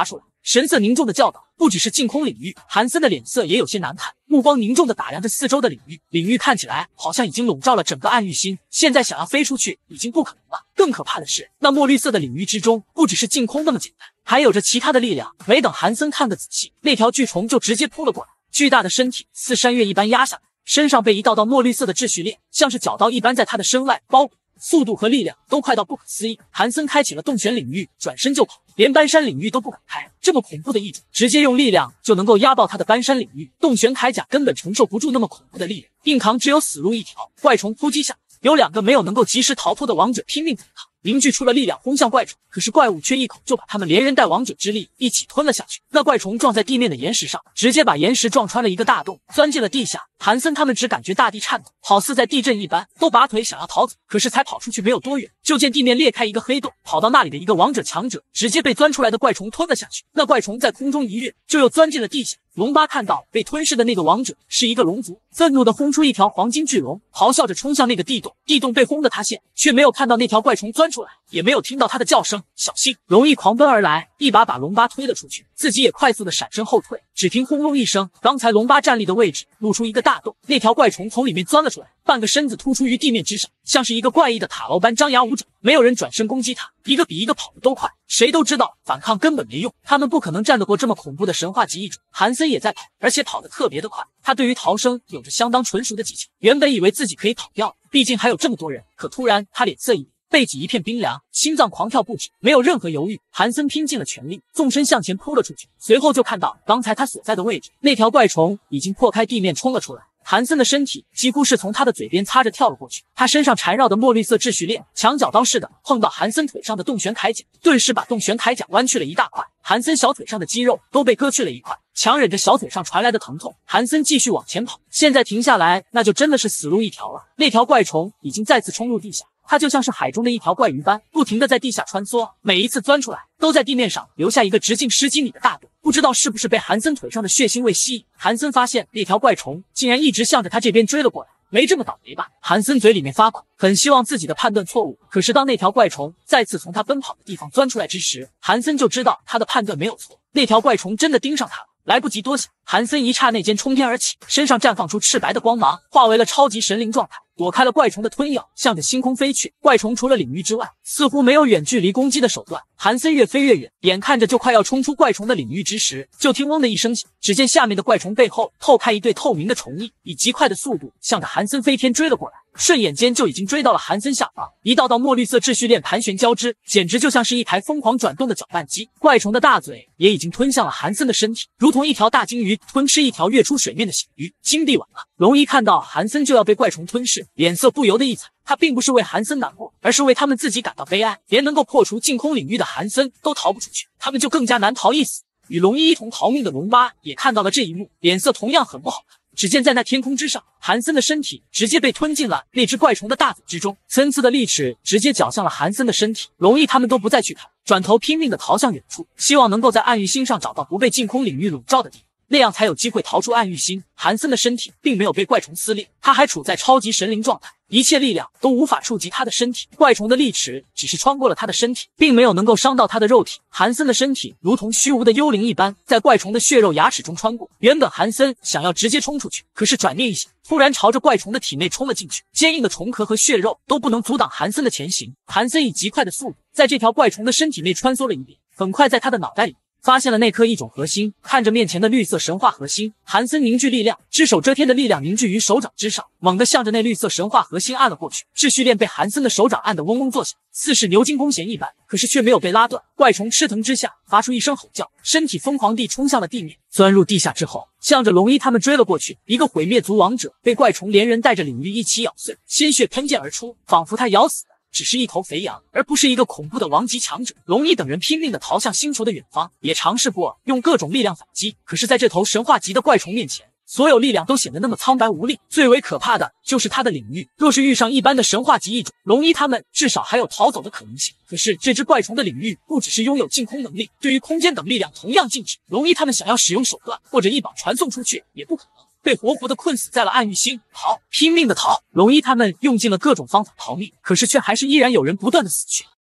神色凝重的叫道。不只是净空领域，韩森的脸色也有些难看，目光凝重的打量着四周的领域。领域看起来好像已经笼罩了整个暗域星，现在想要飞出去已经不可能了。更可怕的是，那墨绿色的领域之中，不只是净空那么简单，还有着其他的力量。没等韩森看个仔细，那条巨虫就直接扑了过来，巨大的身体似山岳一般压下来，身上被一道道墨绿色的秩序链像是绞刀一般在他的身外包裹，速度和力量都快到不可思议。韩森开启了洞玄领域，转身就跑，连搬山领域都不敢开。这么恐怖的一种，直接用力量就能够压爆他的搬山领域。洞玄铠甲根本承受不住那么恐怖的力量，硬扛只有死路一条。怪虫扑击下，有两个没有能够及时逃脱的王者拼命反抗，凝聚出了力量轰向怪虫，可是怪物却一口就把他们连人带王者之力一起吞了下去。那怪虫撞在地面的岩石上，直接把岩石撞穿了一个大洞，钻进了地下。韩森他们只感觉大地颤抖，好似在地震一般，都拔腿想要逃走，可是才跑出去没有多远，就见地面裂开一个黑洞，跑到那里的一个王者强者直接被钻出来的怪虫吞了下去。那怪虫在空中一跃，就又钻进了地下。龙八看到被吞噬的那个王者是一个龙族，愤怒地轰出一条黄金巨龙，咆哮着冲向那个地洞。地洞被轰得塌陷，却没有看到那条怪虫钻出来，也没有听到他的叫声。小心！龙一狂奔而来，一把龙八推了出去，自己也快速地闪身后退。只听轰隆一声，刚才龙八站立的位置露出一个大洞，那条怪虫从里面钻了出来，半个身子突出于地面之上，像是一个怪异的塔楼般张牙舞爪。没有人转身攻击他，一个比一个跑得都快。谁都知道反抗根本没用，他们不可能战得过这么恐怖的神话级异种。韩森也在跑，而且跑得特别的快，他对于逃生有着相当纯熟的技巧。原本以为自己可以跑掉，毕竟还有这么多人，可突然他脸色一变，背脊一片冰凉，心脏狂跳不止，没有任何犹豫，韩森拼尽了全力，纵身向前扑了出去。随后就看到刚才他所在的位置，那条怪虫已经破开地面冲了出来。韩森的身体几乎是从他的嘴边擦着跳了过去，他身上缠绕的墨绿色秩序链墙角刀似的碰到韩森腿上的洞玄铠甲，顿时把洞玄铠甲弯曲了一大块。韩森小腿上的肌肉都被割去了一块，强忍着小腿上传来的疼痛，韩森继续往前跑。现在停下来，那就真的是死路一条了。那条怪虫已经再次冲入地下，它就像是海中的一条怪鱼般，不停地在地下穿梭，每一次钻出来都在地面上留下一个直径10几米的大洞。不知道是不是被韩森腿上的血腥味吸引，韩森发现那条怪虫竟然一直向着他这边追了过来。没这么倒霉吧？韩森嘴里面发苦，很希望自己的判断错误。可是当那条怪虫再次从他奔跑的地方钻出来之时，韩森就知道他的判断没有错，那条怪虫真的盯上他了。来不及多想，韩森一刹那间冲天而起，身上绽放出赤白的光芒，化为了超级神灵状态，躲开了怪虫的吞咬，向着星空飞去。怪虫除了领域之外，似乎没有远距离攻击的手段。韩森越飞越远，眼看着就快要冲出怪虫的领域之时，就听嗡的一声响，只见下面的怪虫背后透开一对透明的虫翼，以极快的速度向着韩森飞天追了过来。瞬眼间就已经追到了韩森下方，一道道墨绿色秩序链盘旋交织，简直就像是一台疯狂转动的搅拌机。怪虫的大嘴也已经吞向了韩森的身体，如同一条大鲸鱼吞吃一条跃出水面的小鱼。金地晚了，龙一看到韩森就要被怪虫吞噬，脸色不由得一惨。他并不是为韩森难过，而是为他们自己感到悲哀。连能够破除净空领域的韩森都逃不出去，他们就更加难逃一死。与龙一同逃命的龙八也看到了这一幕，脸色同样很不好看。只见在那天空之上，韩森的身体直接被吞进了那只怪虫的大嘴之中，参差的利齿直接绞向了韩森的身体。龙毅他们都不再去看，转头拼命地逃向远处，希望能够在暗域星上找到不被净空领域笼罩的地方，那样才有机会逃出暗域星。韩森的身体并没有被怪虫撕裂，他还处在超级神灵状态，一切力量都无法触及他的身体。怪虫的利齿只是穿过了他的身体，并没有能够伤到他的肉体。韩森的身体如同虚无的幽灵一般，在怪虫的血肉牙齿中穿过。原本韩森想要直接冲出去，可是转念一想，突然朝着怪虫的体内冲了进去，坚硬的虫壳和血肉都不能阻挡韩森的前行。韩森以极快的速度在这条怪虫的身体内穿梭了一遍，很快在他的脑袋里发现了那颗异种核心。看着面前的绿色神话核心，韩森凝聚力量，只手遮天的力量凝聚于手掌之上，猛地向着那绿色神话核心按了过去。秩序链被韩森的手掌按得嗡嗡作响，似是牛筋弓弦一般，可是却没有被拉断。怪虫吃疼之下发出一声吼叫，身体疯狂地冲向了地面，钻入地下之后，向着龙一他们追了过去。一个毁灭族王者被怪虫连人带着领域一起咬碎，鲜血喷溅而出，仿佛他咬死的只是一头肥羊，而不是一个恐怖的王级强者。龙一等人拼命地逃向星球的远方，也尝试过用各种力量反击，可是在这头神话级的怪虫面前，所有力量都显得那么苍白无力。最为可怕的就是他的领域，若是遇上一般的神话级异种，龙一他们至少还有逃走的可能性。可是这只怪虫的领域不只是拥有净空能力，对于空间等力量同样禁止。龙一他们想要使用手段或者一绑传送出去也不可能，被活活的困死在了暗域星。逃，拼命的逃！龙一他们用尽了各种方法逃命，可是却还是依然有人不断的死去。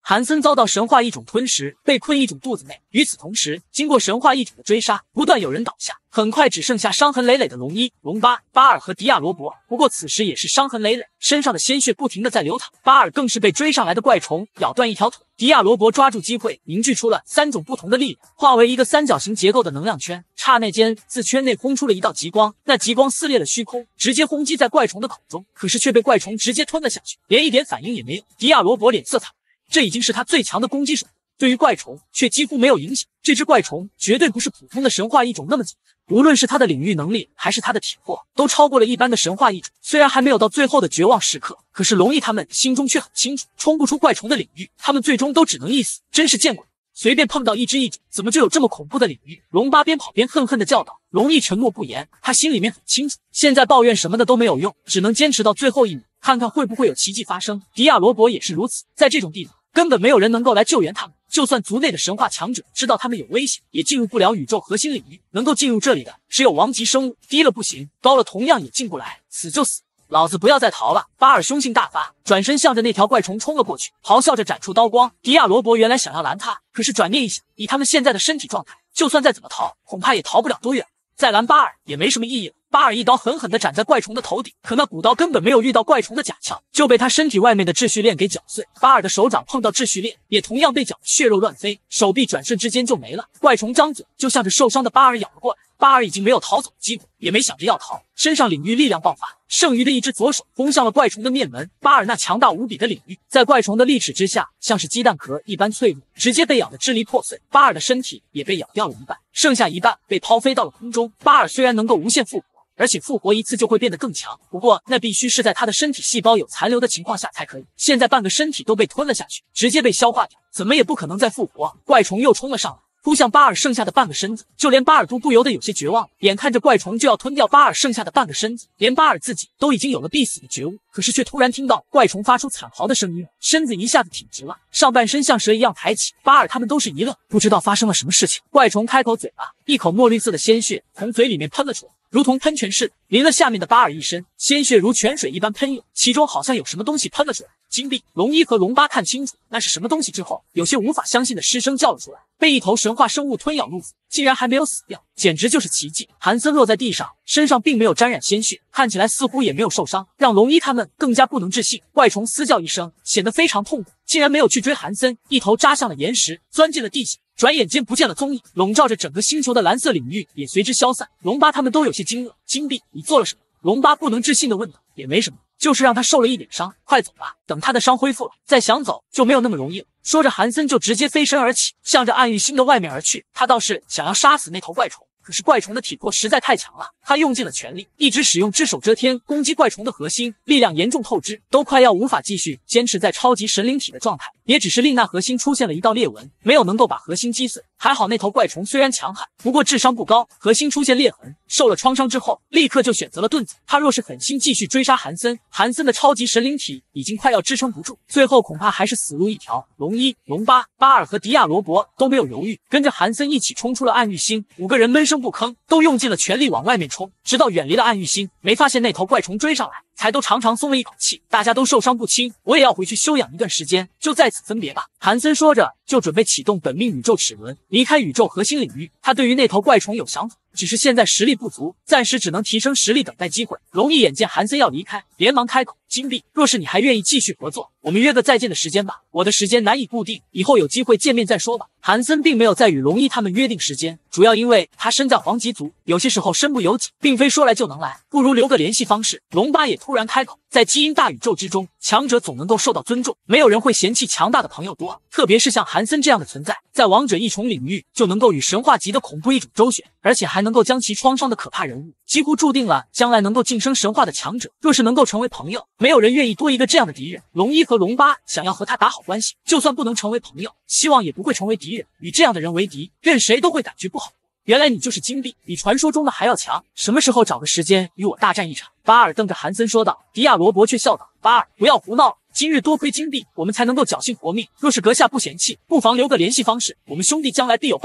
韩森遭到神话异种吞食，被困异种肚子内。与此同时，经过神话异种的追杀，不断有人倒下，很快只剩下伤痕累累的龙一、龙八、巴尔和迪亚罗伯。不过此时也是伤痕累累，身上的鲜血不停的在流淌。巴尔更是被追上来的怪虫咬断一条腿。迪亚罗伯抓住机会，凝聚出了3种不同的力量，化为一个三角形结构的能量圈。刹那间，自圈内轰出了一道极光，那极光撕裂了虚空，直接轰击在怪虫的口中，可是却被怪虫直接吞了下去，连一点反应也没有。迪亚罗伯脸色惨白，这已经是他最强的攻击手段，对于怪虫却几乎没有影响。这只怪虫绝对不是普通的神话异种那么简单，无论是他的领域能力还是他的体魄，都超过了一般的神话异种。虽然还没有到最后的绝望时刻，可是龙毅他们心中却很清楚，冲不出怪虫的领域，他们最终都只能一死。真是见鬼！随便碰到一只异种，怎么就有这么恐怖的领域？龙八边跑边恨恨地叫道。龙毅沉默不言，他心里面很清楚，现在抱怨什么的都没有用，只能坚持到最后一秒，看看会不会有奇迹发生。迪亚罗伯也是如此，在这种地方根本没有人能够来救援他们，就算族内的神话强者知道他们有危险，也进入不了宇宙核心领域，能够进入这里的只有王级生物，低了不行，高了同样也进不来，死就死。老子不要再逃了！巴尔凶性大发，转身向着那条怪虫冲了过去，咆哮着斩出刀光。迪亚罗伯原来想要拦他，可是转念一想，以他们现在的身体状态，就算再怎么逃，恐怕也逃不了多远。再拦巴尔也没什么意义了。巴尔一刀狠狠地斩在怪虫的头顶，可那骨刀根本没有遇到怪虫的甲壳，就被他身体外面的秩序链给绞碎。巴尔的手掌碰到秩序链，也同样被绞得血肉乱飞，手臂转瞬之间就没了。怪虫张嘴就向着受伤的巴尔咬了过来。巴尔已经没有逃走的机会，也没想着要逃，身上领域力量爆发，剩余的一只左手攻向了怪虫的面门。巴尔那强大无比的领域，在怪虫的利齿之下，像是鸡蛋壳一般脆弱，直接被咬得支离破碎。巴尔的身体也被咬掉了一半，剩下一半被抛飞到了空中。巴尔虽然能够无限复活，而且复活一次就会变得更强，不过那必须是在他的身体细胞有残留的情况下才可以。现在半个身体都被吞了下去，直接被消化掉，怎么也不可能再复活。怪虫又冲了上来，扑向巴尔剩下的半个身子，就连巴尔都不由得有些绝望，眼看着怪虫就要吞掉巴尔剩下的半个身子，连巴尔自己都已经有了必死的觉悟，可是却突然听到怪虫发出惨嚎的声音，身子一下子挺直了，上半身像蛇一样抬起。巴尔他们都是一愣，不知道发生了什么事情。怪虫开口嘴巴，一口墨绿色的鲜血从嘴里面喷了出来，如同喷泉似的淋了下面的巴尔一身，鲜血如泉水一般喷涌，其中好像有什么东西喷了出来。金币、龙一和龙八看清楚那是什么东西之后，有些无法相信的失声叫了出来。被一头神话生物吞咬入腹，竟然还没有死掉，简直就是奇迹。韩森落在地上，身上并没有沾染鲜血，看起来似乎也没有受伤，让龙一他们更加不能置信。怪虫嘶叫一声，显得非常痛苦，竟然没有去追韩森，一头扎向了岩石，钻进了地下。转眼间不见了踪影，笼罩着整个星球的蓝色领域也随之消散。龙八他们都有些惊愕，金币，你做了什么？龙八不能置信地问道。也没什么，就是让他受了一点伤，快走吧，等他的伤恢复了，再想走就没有那么容易了。说着，韩森就直接飞身而起，向着暗域星的外面而去。他倒是想要杀死那头怪虫，可是怪虫的体魄实在太强了，他用尽了全力，一直使用只手遮天攻击怪虫的核心，力量严重透支，都快要无法继续坚持在超级神灵体的状态，也只是令那核心出现了一道裂纹，没有能够把核心击碎。还好那头怪虫虽然强悍，不过智商不高，核心出现裂痕，受了创伤之后，立刻就选择了遁走。他若是狠心继续追杀韩森，韩森的超级神灵体已经快要支撑不住，最后恐怕还是死路一条。龙一、龙八、巴尔和迪亚罗伯都没有犹豫，跟着韩森一起冲出了暗域星。5个人闷声不吭，都用尽了全力往外面冲，直到远离了暗域星，没发现那头怪虫追上来，才都长长松了一口气。大家都受伤不轻，我也要回去休养一段时间，就在此分别吧。韩森说着，就准备启动本命宇宙齿轮，离开宇宙核心领域。他对于那头怪虫有想法，只是现在实力不足，暂时只能提升实力，等待机会。龙毅眼见韩森要离开，连忙开口：金币，若是你还愿意继续合作，我们约个再见的时间吧。我的时间难以固定，以后有机会见面再说吧。韩森并没有再与龙一他们约定时间，主要因为他身在黄级族，有些时候身不由己，并非说来就能来，不如留个联系方式。龙八也突然开口，在基因大宇宙之中，强者总能够受到尊重，没有人会嫌弃强大的朋友多，特别是像韩森这样的存在，在王者异宠领域就能够与神话级的恐怖异种周旋，而且还能够将其创伤的可怕人物，几乎注定了将来能够晋升神话的强者。若是能够成为朋友，没有人愿意多一个这样的敌人。龙一和龙八想要和他打好关系，就算不能成为朋友，希望也不会成为敌人。与这样的人为敌，任谁都会感觉不好。原来你就是金币，比传说中的还要强，什么时候找个时间与我大战一场？巴尔瞪着韩森说道。迪亚罗伯却笑道：巴尔，不要胡闹了，今日多亏金币，我们才能够侥幸活命，若是阁下不嫌弃，不妨留个联系方式，我们兄弟将来必有报答。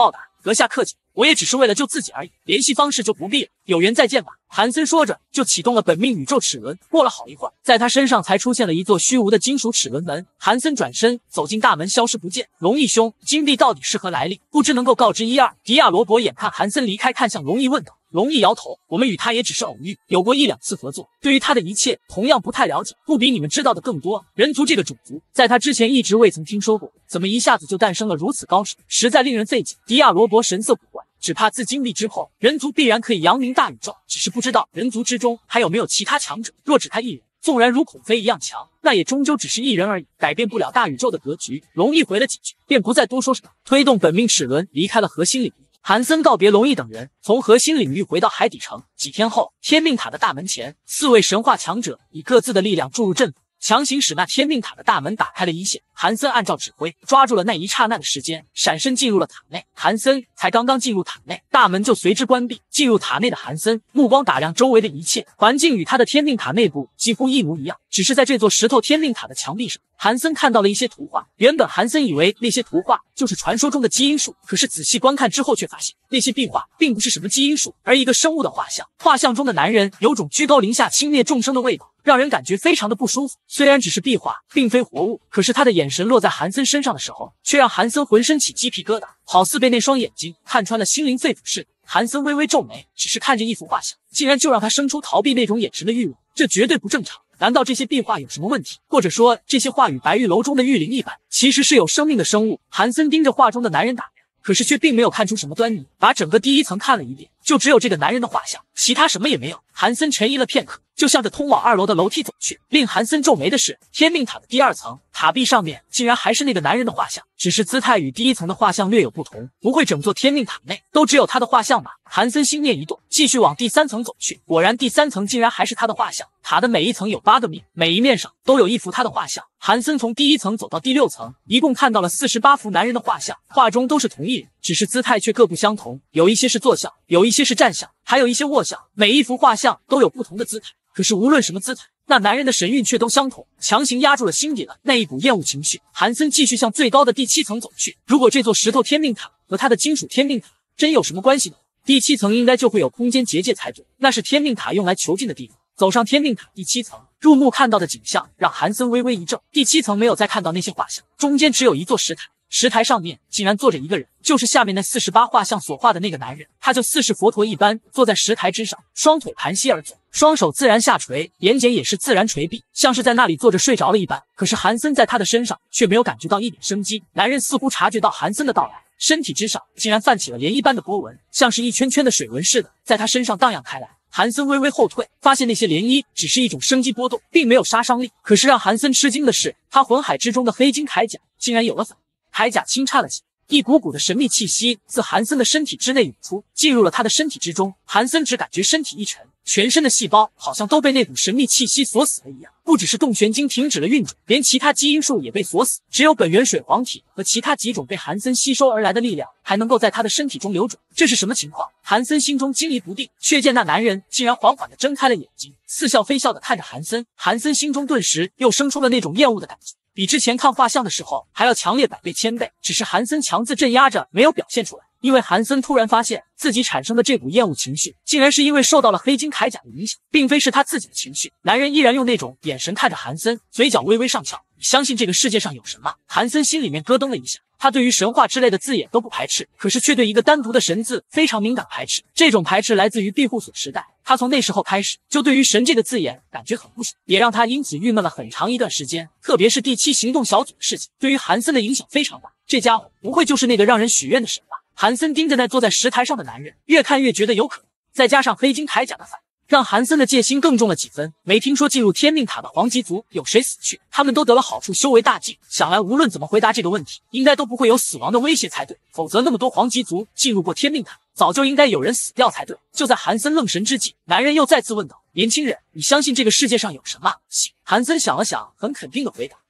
阁下客气，我也只是为了救自己而已，联系方式就不必了，有缘再见吧。韩森说着，就启动了本命宇宙齿轮。过了好一会儿，在他身上才出现了一座虚无的金属齿轮门。韩森转身走进大门，消失不见。龙翼兄，金币到底是何来历？不知能够告知一二。迪亚罗伯眼看韩森离开，看向龙翼问道。龙翼摇头，我们与他也只是偶遇，有过1-2次合作，对于他的一切同样不太了解，不比你们知道的更多。人族这个种族，在他之前一直未曾听说过，怎么一下子就诞生了如此高手，实在令人费解。迪亚罗伯神色古怪，只怕自金币之后，人族必然可以扬名大宇宙，只是不知道人族之中还有没有其他强者。若只他一人，纵然如孔飞一样强，那也终究只是一人而已，改变不了大宇宙的格局。龙翼回了几句，便不再多说什么，推动本命齿轮离开了核心领域。韩森告别龙翼等人，从核心领域回到海底城。几天后，天命塔的大门前，4位神话强者以各自的力量注入阵法，强行使那天命塔的大门打开了一线。韩森按照指挥，抓住了那一刹那的时间，闪身进入了塔内。韩森才刚刚进入塔内，大门就随之关闭。进入塔内的韩森，目光打量周围的一切，环境与他的天命塔内部几乎一模一样，只是在这座石头天命塔的墙壁上，韩森看到了一些图画。原本韩森以为那些图画就是传说中的基因树，可是仔细观看之后却发现，那些壁画并不是什么基因树，而一个生物的画像。画像中的男人有种居高临下轻蔑众生的味道，让人感觉非常的不舒服。虽然只是壁画，并非活物，可是他的眼神落在韩森身上的时候，却让韩森浑身起鸡皮疙瘩，好似被那双眼睛看穿了心灵肺腑似的。韩森微微皱眉，只是看着一幅画像，竟然就让他生出逃避那种眼神的欲望，这绝对不正常。难道这些壁画有什么问题？或者说这些画与白玉楼中的玉灵一般，其实是有生命的生物？韩森盯着画中的男人打量，可是却并没有看出什么端倪，把整个第1层看了一遍，就只有这个男人的画像，其他什么也没有。韩森沉吟了片刻，就向着通往2楼的楼梯走去。令韩森皱眉的是，天命塔的第2层塔壁上面竟然还是那个男人的画像，只是姿态与第1层的画像略有不同。不会整座天命塔内都只有他的画像吧？韩森心念一动，继续往第3层走去。果然第3层竟然还是他的画像。塔的每一层有8个面，每一面上都有一幅他的画像。韩森从第1层走到第6层，一共看到了48幅男人的画像，画中都是同一人，只是姿态却各不相同，有一些是坐像，有一些是站像，还有一些卧像，每一幅画像都有不同的姿态。可是无论什么姿态，那男人的神韵却都相同，强行压住了心底的那一股厌恶情绪。韩森继续向最高的第7层走去。如果这座石头天命塔和他的金属天命塔真有什么关系呢？第7层应该就会有空间结界才对，那是天命塔用来囚禁的地方。走上天命塔第7层，入目看到的景象让韩森微微一怔。第7层没有再看到那些画像，中间只有一座石台，石台上面竟然坐着一个人，就是下面那48画像所画的那个男人。他就似是佛陀一般坐在石台之上，双腿盘膝而坐，双手自然下垂，眼睑也是自然垂闭，像是在那里坐着睡着了一般。可是韩森在他的身上却没有感觉到一点生机。男人似乎察觉到韩森的到来，身体之上竟然泛起了涟漪般的波纹，像是一圈圈的水纹似的，在他身上荡漾开来。韩森微微后退，发现那些涟漪只是一种生机波动，并没有杀伤力。可是让韩森吃惊的是，他魂海之中的黑金铠甲竟然有了反应。铠甲轻颤了起来，一股股的神秘气息自韩森的身体之内涌出，进入了他的身体之中。韩森只感觉身体一沉，全身的细胞好像都被那股神秘气息锁死了一样。不只是洞玄经停止了运转，连其他基因树也被锁死，只有本源水黄体和其他几种被韩森吸收而来的力量还能够在他的身体中流转。这是什么情况？韩森心中惊疑不定，却见那男人竟然缓缓地睁开了眼睛，似笑非笑地看着韩森。韩森心中顿时又生出了那种厌恶的感觉，比之前看画像的时候还要强烈100倍1000倍。只是韩森强自镇压着，没有表现出来。因为韩森突然发现自己产生的这股厌恶情绪，竟然是因为受到了黑金铠甲的影响，并非是他自己的情绪。男人依然用那种眼神看着韩森，嘴角微微上翘。你相信这个世界上有神吗？韩森心里面咯噔了一下。他对于神话之类的字眼都不排斥，可是却对一个单独的神字非常敏感排斥。这种排斥来自于庇护所时代，他从那时候开始就对于神这个字眼感觉很不爽，也让他因此郁闷了很长一段时间。特别是第7行动小组的事情，对于韩森的影响非常大。这家伙不会就是那个让人许愿的神吧？韩森盯着那坐在石台上的男人，越看越觉得有可能。再加上黑金铠甲的反应，让韩森的戒心更重了几分。没听说进入天命塔的黄级族有谁死去，他们都得了好处，修为大进。想来无论怎么回答这个问题，应该都不会有死亡的威胁才对，否则那么多黄级族进入过天命塔，早就应该有人死掉才对。就在韩森愣神之际，男人又再次问道：年轻人，你相信这个世界上有神吗？行。韩森想了想，很肯定的回答：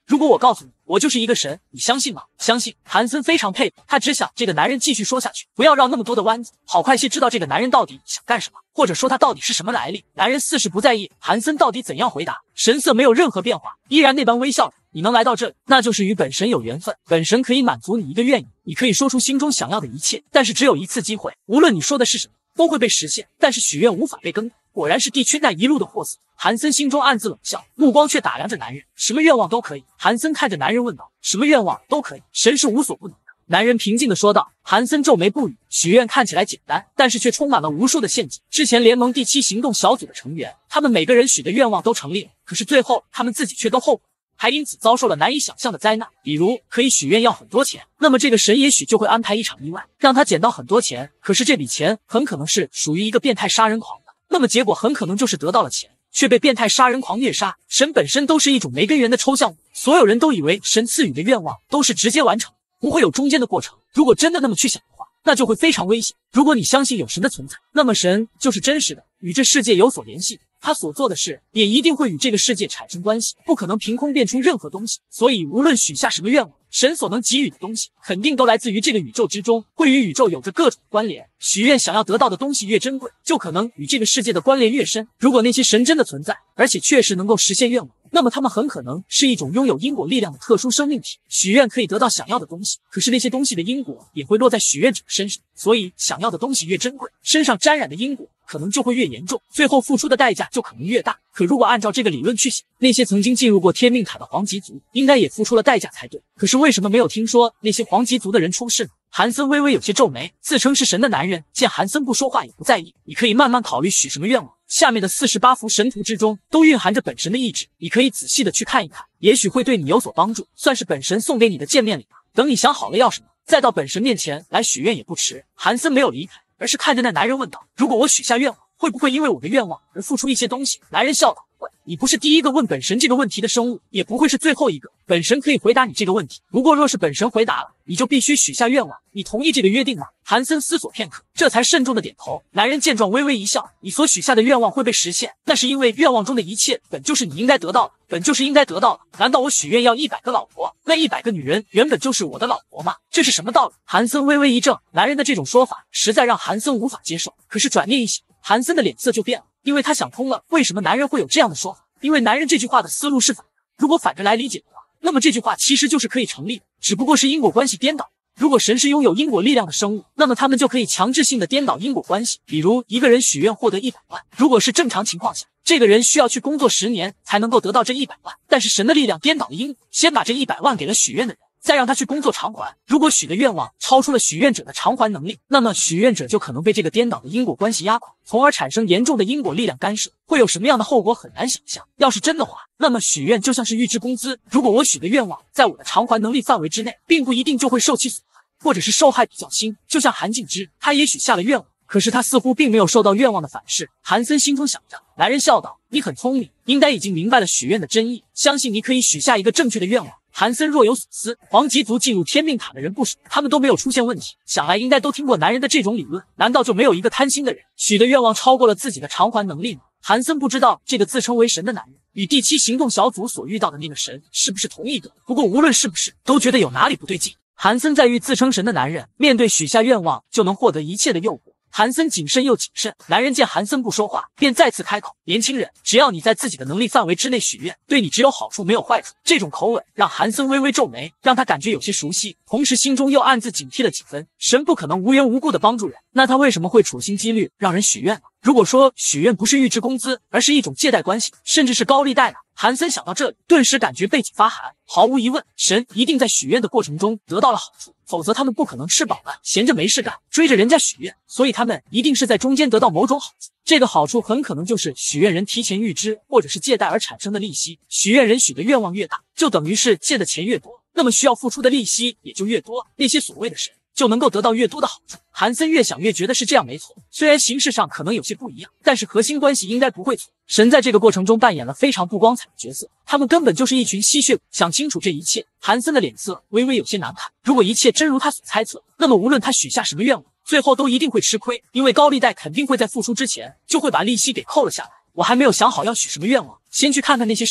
如果我告诉你，我就是一个神，你相信吗？相信。韩森非常佩服，他只想这个男人继续说下去，不要绕那么多的弯子，好快些知道这个男人到底想干什么，或者说他到底是什么来历。男人似是不在意韩森到底怎样回答，神色没有任何变化，依然那般微笑着。你能来到这里，那就是与本神有缘分，本神可以满足你一个愿意，你可以说出心中想要的一切，但是只有一次机会，无论你说的是什么，都会被实现，但是许愿无法被更改。果然是地区那一路的货色。韩森心中暗自冷笑，目光却打量着男人。什么愿望都可以。韩森看着男人问道，什么愿望都可以，神是无所不能的。男人平静地说道。韩森皱眉不语，许愿看起来简单，但是却充满了无数的陷阱。之前联盟第7行动小组的成员，他们每个人许的愿望都成立了，可是最后他们自己却都后悔，还因此遭受了难以想象的灾难。比如可以许愿要很多钱，那么这个神也许就会安排一场意外，让他捡到很多钱，可是这笔钱很可能是属于一个变态杀人狂的，那么结果很可能就是得到了钱，却被变态杀人狂虐杀。神本身都是一种没根源的抽象物，所有人都以为神赐予的愿望都是直接完成，不会有中间的过程。如果真的那么去想的话，那就会非常危险。如果你相信有神的存在，那么神就是真实的，与这世界有所联系，他所做的事也一定会与这个世界产生关系，不可能凭空变出任何东西。所以无论许下什么愿望，神所能给予的东西肯定都来自于这个宇宙之中，会与宇宙有着各种关联。许愿想要得到的东西越珍贵，就可能与这个世界的关联越深。如果那些神真的存在，而且确实能够实现愿望，那么他们很可能是一种拥有因果力量的特殊生命体。许愿可以得到想要的东西，可是那些东西的因果也会落在许愿者身上，所以想要的东西越珍贵，身上沾染的因果可能就会越严重，最后付出的代价就可能越大。可如果按照这个理论去想，那些曾经进入过天命塔的黄极族应该也付出了代价才对，可是为什么没有听说那些黄极族的人出事呢？韩森微微有些皱眉，自称是神的男人见韩森不说话也不在意，你可以慢慢考虑许什么愿望，下面的48幅神图之中都蕴含着本神的意志，你可以仔细的去看一看，也许会对你有所帮助，算是本神送给你的见面礼吧。等你想好了要什么，再到本神面前来许愿也不迟。韩森没有离开，而是看着那男人问道，如果我许下愿望，会不会因为我的愿望而付出一些东西？男人笑道，会。你不是第一个问本神这个问题的生物，也不会是最后一个，本神可以回答你这个问题，不过若是本神回答了，你就必须许下愿望，你同意这个约定吗？韩森思索片刻，这才慎重的点头。男人见状微微一笑，你所许下的愿望会被实现，那是因为愿望中的一切本就是你应该得到的，本就是应该得到的。难道我许愿要100个老婆，那100个女人原本就是我的老婆吗？这是什么道理？韩森微微一怔，男人的这种说法实在让韩森无法接受，可是转念一想，韩森的脸色就变了，因为他想通了为什么男人会有这样的说法。因为男人这句话的思路是反的，如果反着来理解的话，那么这句话其实就是可以成立的，只不过是因果关系颠倒。如果神是拥有因果力量的生物，那么他们就可以强制性的颠倒因果关系。比如一个人许愿获得100万，如果是正常情况下，这个人需要去工作10年才能够得到这100万，但是神的力量颠倒了因果，先把这100万给了许愿的人，再让他去工作偿还。如果许的愿望超出了许愿者的偿还能力，那么许愿者就可能被这个颠倒的因果关系压垮，从而产生严重的因果力量干涉。会有什么样的后果很难想象。要是真的话，那么许愿就像是预支工资，如果我许的愿望在我的偿还能力范围之内，并不一定就会受其损害，或者是受害比较轻。就像韩静之，他也许下了愿望，可是他似乎并没有受到愿望的反噬。韩森心中想着，男人笑道，你很聪明，应该已经明白了许愿的真意，相信你可以许下一个正确的愿望。韩森若有所思，黄极族进入天命塔的人不少，他们都没有出现问题，想来应该都听过男人的这种理论，难道就没有一个贪心的人许的愿望超过了自己的偿还能力吗？韩森不知道这个自称为神的男人与第7行动小组所遇到的那个神是不是同一个，不过无论是不是，都觉得有哪里不对劲。韩森在遇自称神的男人面对许下愿望就能获得一切的诱惑，韩森谨慎又谨慎。男人见韩森不说话，便再次开口，年轻人，只要你在自己的能力范围之内许愿，对你只有好处没有坏处。这种口吻让韩森微微皱眉，让他感觉有些熟悉，同时心中又暗自警惕了几分。神不可能无缘无故的帮助人，那他为什么会处心积虑让人许愿呢？如果说许愿不是预支工资，而是一种借贷关系，甚至是高利贷呢？韩森想到这里，顿时感觉背脊发寒。毫无疑问，神一定在许愿的过程中得到了好处，否则他们不可能吃饱了闲着没事干，追着人家许愿，所以他们一定是在中间得到某种好处。这个好处很可能就是许愿人提前预支或者是借贷而产生的利息。许愿人许的愿望越大，就等于是借的钱越多，那么需要付出的利息也就越多，那些所谓的神就能够得到越多的好处。韩森越想越觉得是这样没错，虽然形式上可能有些不一样，但是核心关系应该不会错。神在这个过程中扮演了非常不光彩的角色，他们根本就是一群吸血鬼。想清楚这一切，韩森的脸色微微有些难看。如果一切真如他所猜测，那么无论他许下什么愿望，最后都一定会吃亏，因为高利贷肯定会在付出之前就会把利息给扣了下来。我还没有想好要许什么愿望，先去看看那些神图。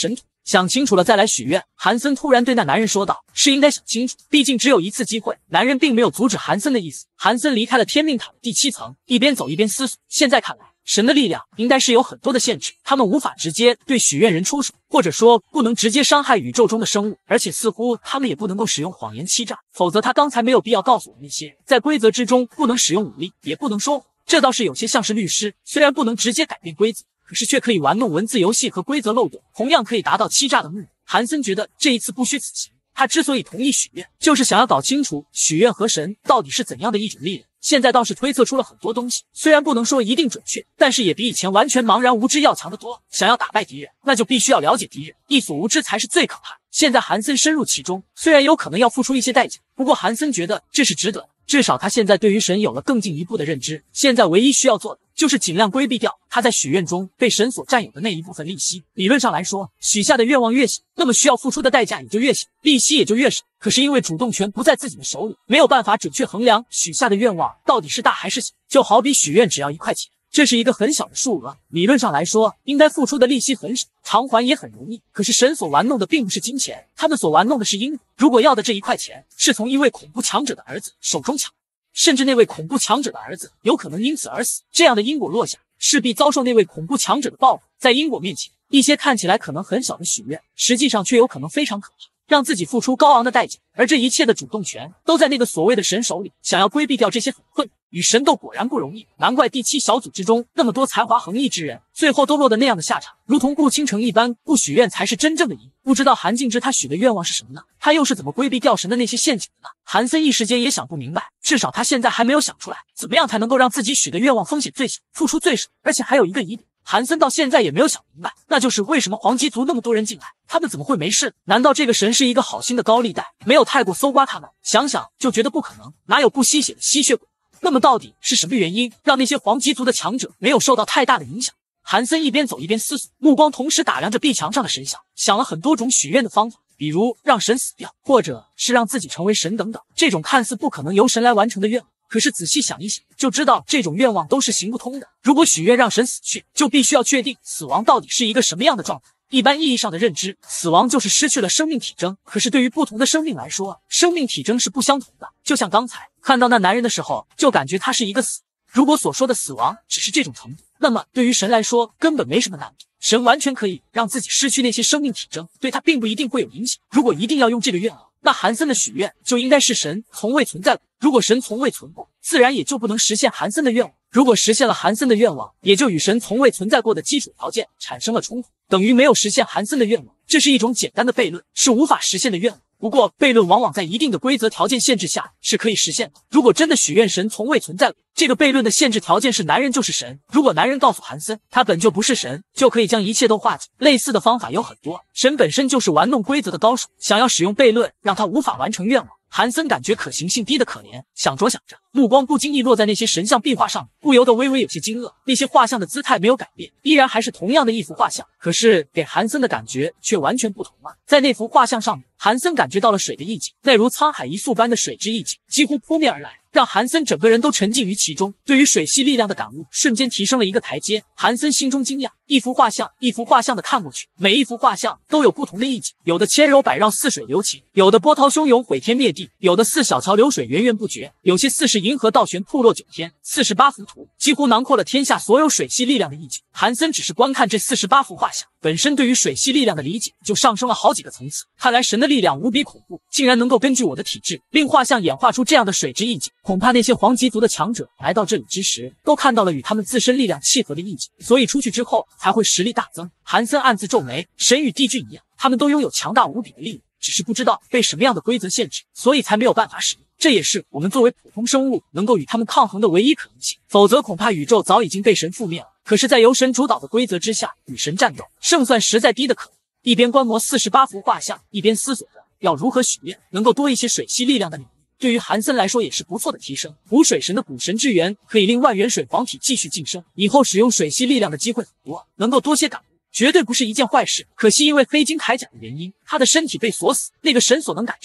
想清楚了再来许愿。韩森突然对那男人说道：“是应该想清楚，毕竟只有一次机会。”男人并没有阻止韩森的意思。韩森离开了天命塔的第7层，一边走一边思索。现在看来，神的力量应该是有很多的限制，他们无法直接对许愿人出手，或者说不能直接伤害宇宙中的生物，而且似乎他们也不能够使用谎言欺诈，否则他刚才没有必要告诉我那些在规则之中不能使用武力，也不能说谎。这倒是有些像是律师，虽然不能直接改变规则，可是却可以玩弄文字游戏和规则漏洞，同样可以达到欺诈的目的。韩森觉得这一次不虚此行，他之所以同意许愿，就是想要搞清楚许愿和神到底是怎样的一种力量。现在倒是推测出了很多东西，虽然不能说一定准确，但是也比以前完全茫然无知要强得多。想要打败敌人，那就必须要了解敌人，一所无知才是最可怕的。现在韩森深入其中，虽然有可能要付出一些代价，不过韩森觉得这是值得的。至少他现在对于神有了更进一步的认知，现在唯一需要做的就是尽量规避掉他在许愿中被神所占有的那一部分利息。理论上来说，许下的愿望越小，那么需要付出的代价也就越小，利息也就越少。可是因为主动权不在自己的手里，没有办法准确衡量许下的愿望到底是大还是小。就好比许愿只要1块钱，这是一个很小的数额，理论上来说应该付出的利息很少，偿还也很容易。可是神所玩弄的并不是金钱，他们所玩弄的是因果。如果要的这1块钱是从一位恐怖强者的儿子手中抢，甚至那位恐怖强者的儿子有可能因此而死，这样的因果落下，势必遭受那位恐怖强者的报复。在因果面前，一些看起来可能很小的许愿，实际上却有可能非常可怕，让自己付出高昂的代价。而这一切的主动权都在那个所谓的神手里，想要规避掉这些很困难。与神斗果然不容易，难怪第7小组之中那么多才华横溢之人，最后都落得那样的下场，如同顾倾城一般。不许愿才是真正的赢。不知道韩静之他许的愿望是什么呢？他又是怎么规避掉神的那些陷阱的呢？韩森一时间也想不明白，至少他现在还没有想出来，怎么样才能够让自己许的愿望风险最小，付出最少。而且还有一个疑点，韩森到现在也没有想明白，那就是为什么黄极族那么多人进来，他们怎么会没事？难道这个神是一个好心的高利贷，没有太过搜刮他们？想想就觉得不可能，哪有不吸血的吸血鬼？那么到底是什么原因让那些黄极族的强者没有受到太大的影响？韩森一边走一边思索，目光同时打量着壁墙上的神像，想了很多种许愿的方法，比如让神死掉，或者是让自己成为神等等。这种看似不可能由神来完成的愿望，可是仔细想一想，就知道这种愿望都是行不通的。如果许愿让神死去，就必须要确定死亡到底是一个什么样的状态。一般意义上的认知，死亡就是失去了生命体征。可是对于不同的生命来说，生命体征是不相同的。就像刚才看到那男人的时候，就感觉他是一个死。如果所说的死亡只是这种程度，那么对于神来说根本没什么难度。神完全可以让自己失去那些生命体征，对他并不一定会有影响。如果一定要用这个愿望，那韩森的许愿就应该是神从未存在过。如果神从未存过，自然也就不能实现韩森的愿望。如果实现了韩森的愿望，也就与神从未存在过的基础条件产生了冲突，等于没有实现韩森的愿望。这是一种简单的悖论，是无法实现的愿望。不过悖论往往在一定的规则条件限制下是可以实现的。如果真的许愿神从未存在过，这个悖论的限制条件是男人就是神。如果男人告诉韩森他本就不是神，就可以将一切都化解。类似的方法有很多，神本身就是玩弄规则的高手，想要使用悖论让他无法完成愿望，韩森感觉可行性低的可怜。想着想着，目光不经意落在那些神像壁画上，不由得微微有些惊愕。那些画像的姿态没有改变，依然还是同样的一幅画像，可是给韩森的感觉却完全不同了。在那幅画像上面，韩森感觉到了水的意境，那如沧海一粟般的水之意境几乎扑面而来，让韩森整个人都沉浸于其中。对于水系力量的感悟瞬间提升了一个台阶。韩森心中惊讶，一幅画像一幅画像的看过去，每一幅画像都有不同的意境，有的千柔百绕似水流情，有的波涛汹涌毁天灭地，有的似小桥流水源源不绝，有些似是银河倒悬瀑落九天。48幅图几乎囊括了天下所有水系力量的意境。韩森只是观看这48幅画像，本身对于水系力量的理解就上升了好几个层次。看来神的力量无比恐怖，竟然能够根据我的体质令画像演化出这样的水之意境。恐怕那些黄极族的强者来到这里之时，都看到了与他们自身力量契合的意境，所以出去之后才会实力大增。韩森暗自皱眉，神与帝俊一样，他们都拥有强大无比的力量，只是不知道被什么样的规则限制，所以才没有办法使用。这也是我们作为普通生物能够与他们抗衡的唯一可能性，否则恐怕宇宙早已经被神覆灭了。可是在由神主导的规则之下与神战斗，胜算实在低的可能。一边观摩48幅画像，一边思索着要如何许愿能够多一些水系力量的领域。对于韩森来说也是不错的提升，补水神的补神之源可以令万元水皇体继续晋升，以后使用水系力量的机会很多，能够多些感悟，绝对不是一件坏事。可惜因为黑金铠甲的原因，他的身体被锁死，那个神所能感觉到的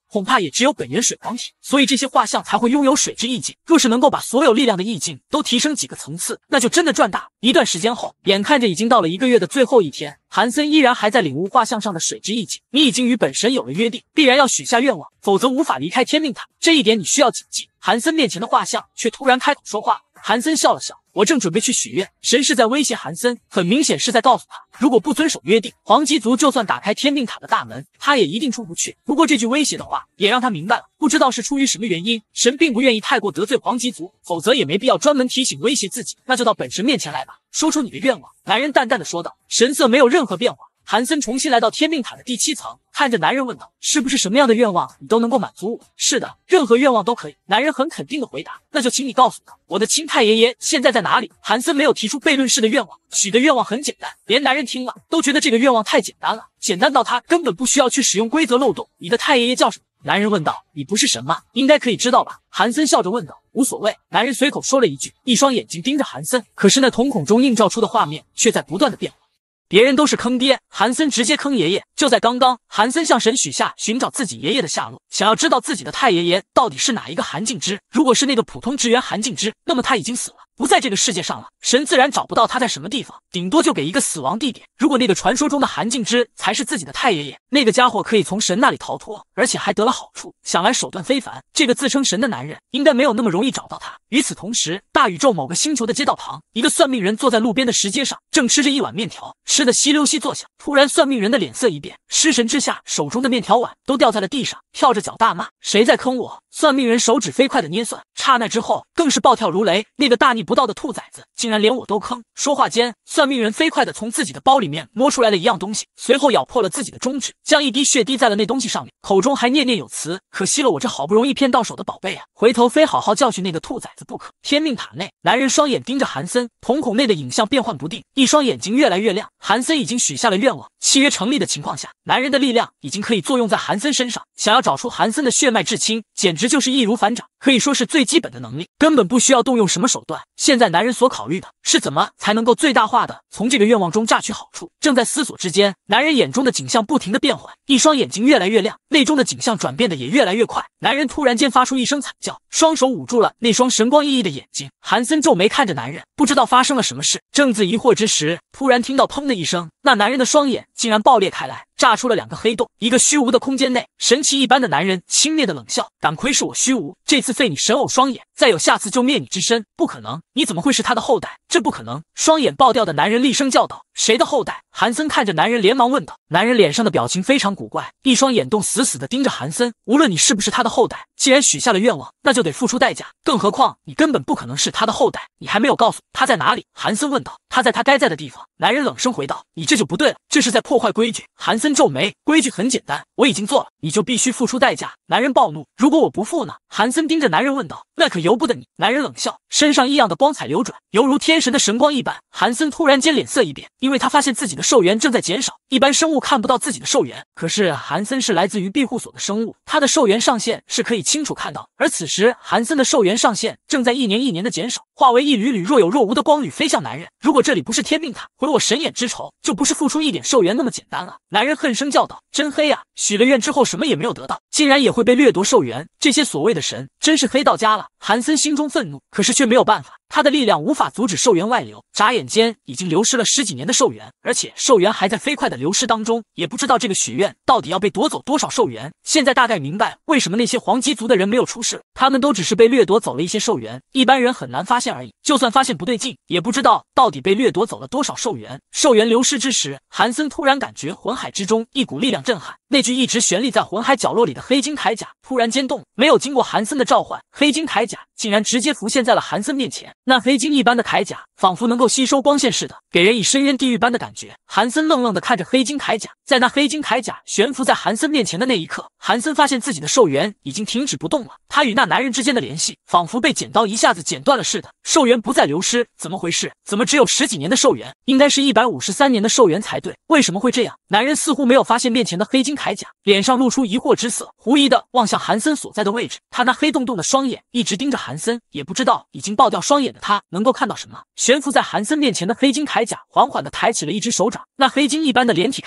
恐怕也只有本源水皇体，所以这些画像才会拥有水之意境。若是能够把所有力量的意境都提升几个层次，那就真的赚大了。一段时间后，眼看着已经到了1个月的最后一天，韩森依然还在领悟画像上的水之意境。你已经与本神有了约定，必然要许下愿望，否则无法离开天命塔，这一点你需要谨记。韩森面前的画像却突然开口说话。韩森笑了笑，我正准备去许愿，神是在威胁韩森，很明显是在告诉他，如果不遵守约定，黄极族就算打开天命塔的大门，他也一定出不去。不过这句威胁的话也让他明白了，不知道是出于什么原因，神并不愿意太过得罪黄极族，否则也没必要专门提醒威胁自己。那就到本神面前来吧，说出你的愿望。男人淡淡的说道，神色没有任何变化。韩森重新来到天命塔的第7层，看着男人问道，是不是什么样的愿望你都能够满足我？是的，任何愿望都可以。男人很肯定的回答，那就请你告诉我，我的亲太爷爷现在在哪里？韩森没有提出悖论式的愿望，许的愿望很简单，连男人听了都觉得这个愿望太简单了，简单到他根本不需要去使用规则漏洞。你的太爷爷叫什么？男人问道，你不是神吗？应该可以知道吧？韩森笑着问道，无所谓。男人随口说了一句，一双眼睛盯着韩森，可是那瞳孔中映照出的画面却在不断的变化。别人都是坑爹，韩森直接坑爷爷。就在刚刚，韩森向神许下寻找自己爷爷的下落，想要知道自己的太爷爷到底是哪一个韩敬之。如果是那个普通职员韩敬之，那么他已经死了，不在这个世界上了，神自然找不到他在什么地方，顶多就给一个死亡地点。如果那个传说中的韩敬之才是自己的太爷爷，那个家伙可以从神那里逃脱，而且还得了好处，想来手段非凡。这个自称神的男人应该没有那么容易找到他。与此同时，大宇宙某个星球的街道旁，一个算命人坐在路边的石阶上，正吃着一碗面条，吃得稀溜稀作响。突然，算命人的脸色一变，失神之下，手中的面条碗都掉在了地上，跳着脚大骂：“谁在坑我？”算命人手指飞快的捏算，刹那之后更是暴跳如雷。那个大逆不道的兔崽子，竟然连我都坑！说话间，算命人飞快的从自己的包里面摸出来了一样东西，随后咬破了自己的中指，将一滴血滴在了那东西上面，口中还念念有词：“可惜了我这好不容易骗到手的宝贝啊，回头非好好教训那个兔崽子不可。”天命塔内，男人双眼盯着韩森，瞳孔内的影像变幻不定，一双眼睛越来越亮。韩森已经许下了愿望，契约成立的情况下，男人的力量已经可以作用在韩森身上，想要找出韩森的血脉至亲，简直就是易如反掌，可以说是最基本的能力，根本不需要动用什么手段。现在男人所考虑的是怎么才能够最大化的从这个愿望中榨取好处。正在思索之间，男人眼中的景象不停的变换，一双眼睛越来越亮，内中的景象转变的也越来越快。男人突然间发出一声惨叫，双手捂住了那双神光熠熠的眼睛。韩森皱眉看着男人，不知道发生了什么事。正自疑惑之时，突然听到砰的一声，那男人的双眼竟然爆裂开来，炸出了2个黑洞。一个虚无的空间内，神奇一般的男人轻蔑的冷笑：“敢窥视我虚无，这次废你神偶双眼，再有下次就灭你之身。”不可能，你怎么会是他的后代？这不可能！双眼爆掉的男人厉声叫道：“谁的后代？”韩森看着男人连忙问道。男人脸上的表情非常古怪，一双眼洞死死的盯着韩森。无论你是不是他的后代，既然许下了愿望，那就得付出代价，更何况你根本不可能是他的后代。你还没有告诉他在哪里？韩森问道。他在他该在的地方。男人冷声回道。你这就不对了，这是在破坏规矩。韩森皱眉，规矩很简单，我已经做了，你就必须付出代价。男人暴怒，如果我不付呢？韩森盯着男人问道。那可由不得你。男人冷笑，身上异样的光彩流转，犹如天神的神光一般。韩森突然间脸色一变，因为他发现自己的寿元正在减少，一般生物看不到自己的寿元，可是韩森是来自于庇护所的生物，他的寿元上限是可以清楚看到，而此时韩森的寿元上限正在一年一年的减少，化为一缕缕若有若无的光缕飞向男人。如果这里不是天命塔，毁我神眼之仇，就不是付出一点寿元那么简单了。男人恨声叫道，真黑啊，许了愿之后什么也没有得到，竟然也会被掠夺寿元，这些所谓的神真是黑到家了。韩森心中愤怒，可是却没有办法，他的力量无法阻止寿元外流，眨眼间已经流失了10几年的寿元，而且寿元还在飞快的流失当中，也不知道这个许愿到底要被夺走多少寿元。现在大概明白为什么那些黄极族的人没有出事，他们都只是被掠夺走了一些寿元，一般人很难发现而已，就算发现不对劲，也不知道到底被掠夺走了多少寿元。寿元流失之时，韩森突然感觉魂海之中一股力量震撼，那具一直悬立在魂海角落里的黑金铠甲突然间动，没有经过韩森的召唤，黑金铠甲竟然直接浮现在了韩森面前。那黑金一般的铠甲仿佛能够吸收光线似的，给人以深渊地狱般的感觉。韩森愣愣地看着黑金铠甲，在那黑金铠甲悬浮在韩森面前的那一刻，韩森发现自己的寿元已经停止不动了，他与那男人之间的联系仿佛被剪刀一下子剪断了似的，寿元不再流失，怎么回事？怎么只有10几年的寿元？应该是153年的寿元才对，为什么会这样？男人似乎没有发现面前的黑金铠甲，脸上露出疑惑之色，狐疑地望向韩森所在的位置。他那黑洞洞的双眼一直盯着韩森，也不知道已经爆掉双眼的他能够看到什么。悬浮在韩森面前的黑金铠甲缓缓地抬起了一只手掌，那黑金一般的连体铠甲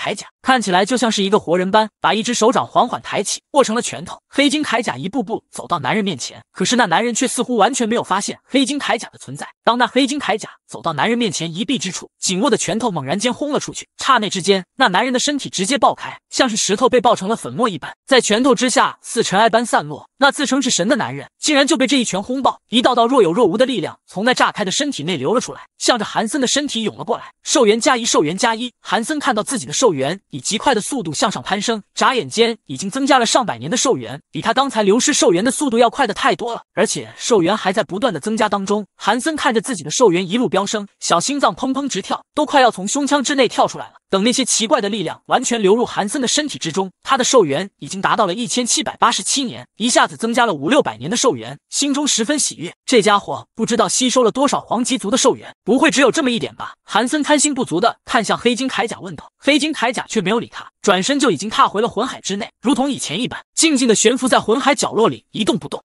看起来就像是一个活人般，把一只手掌缓缓抬起，握成了拳头。黑金铠甲一步步走到男人面前，可是那男人却似乎完全没有发现黑金铠甲的存在。当那黑金铠甲走到男人面前一臂之处，紧握的拳头猛然间轰了出去，刹那之间，那男人的身体直接爆开，像是石头被爆成了粉末一般，在拳头之下似尘埃般散落。那自称是神的男人，竟然就被这一拳轰爆，一道道若有若无的力量从那炸开的身体内流了出来，向着韩森的身体涌了过来。寿元加一，寿元加一。韩森看到自己的寿元以极快的速度向上攀升，眨眼间已经增加了上百年的寿元，比他刚才流失寿元的速度要快的太多了，而且寿元还在不断的增加当中。韩森看着自己的寿元一路飙升，小心脏砰砰直跳，都快要从胸腔之内跳出来了。等那些奇怪的力量完全流入韩森的身体之中，他的寿元已经达到了1787年，一下子增加了500-600年的寿元，心中十分喜悦。这家伙不知道吸收了多少黄级族的寿元，不会只有这么一点吧？韩森贪心不足的看向黑金铠甲问道，黑金铠甲却没有理他，转身就已经踏回了魂海之内，如同以前一般，静静的悬浮在魂海角落里一动不动。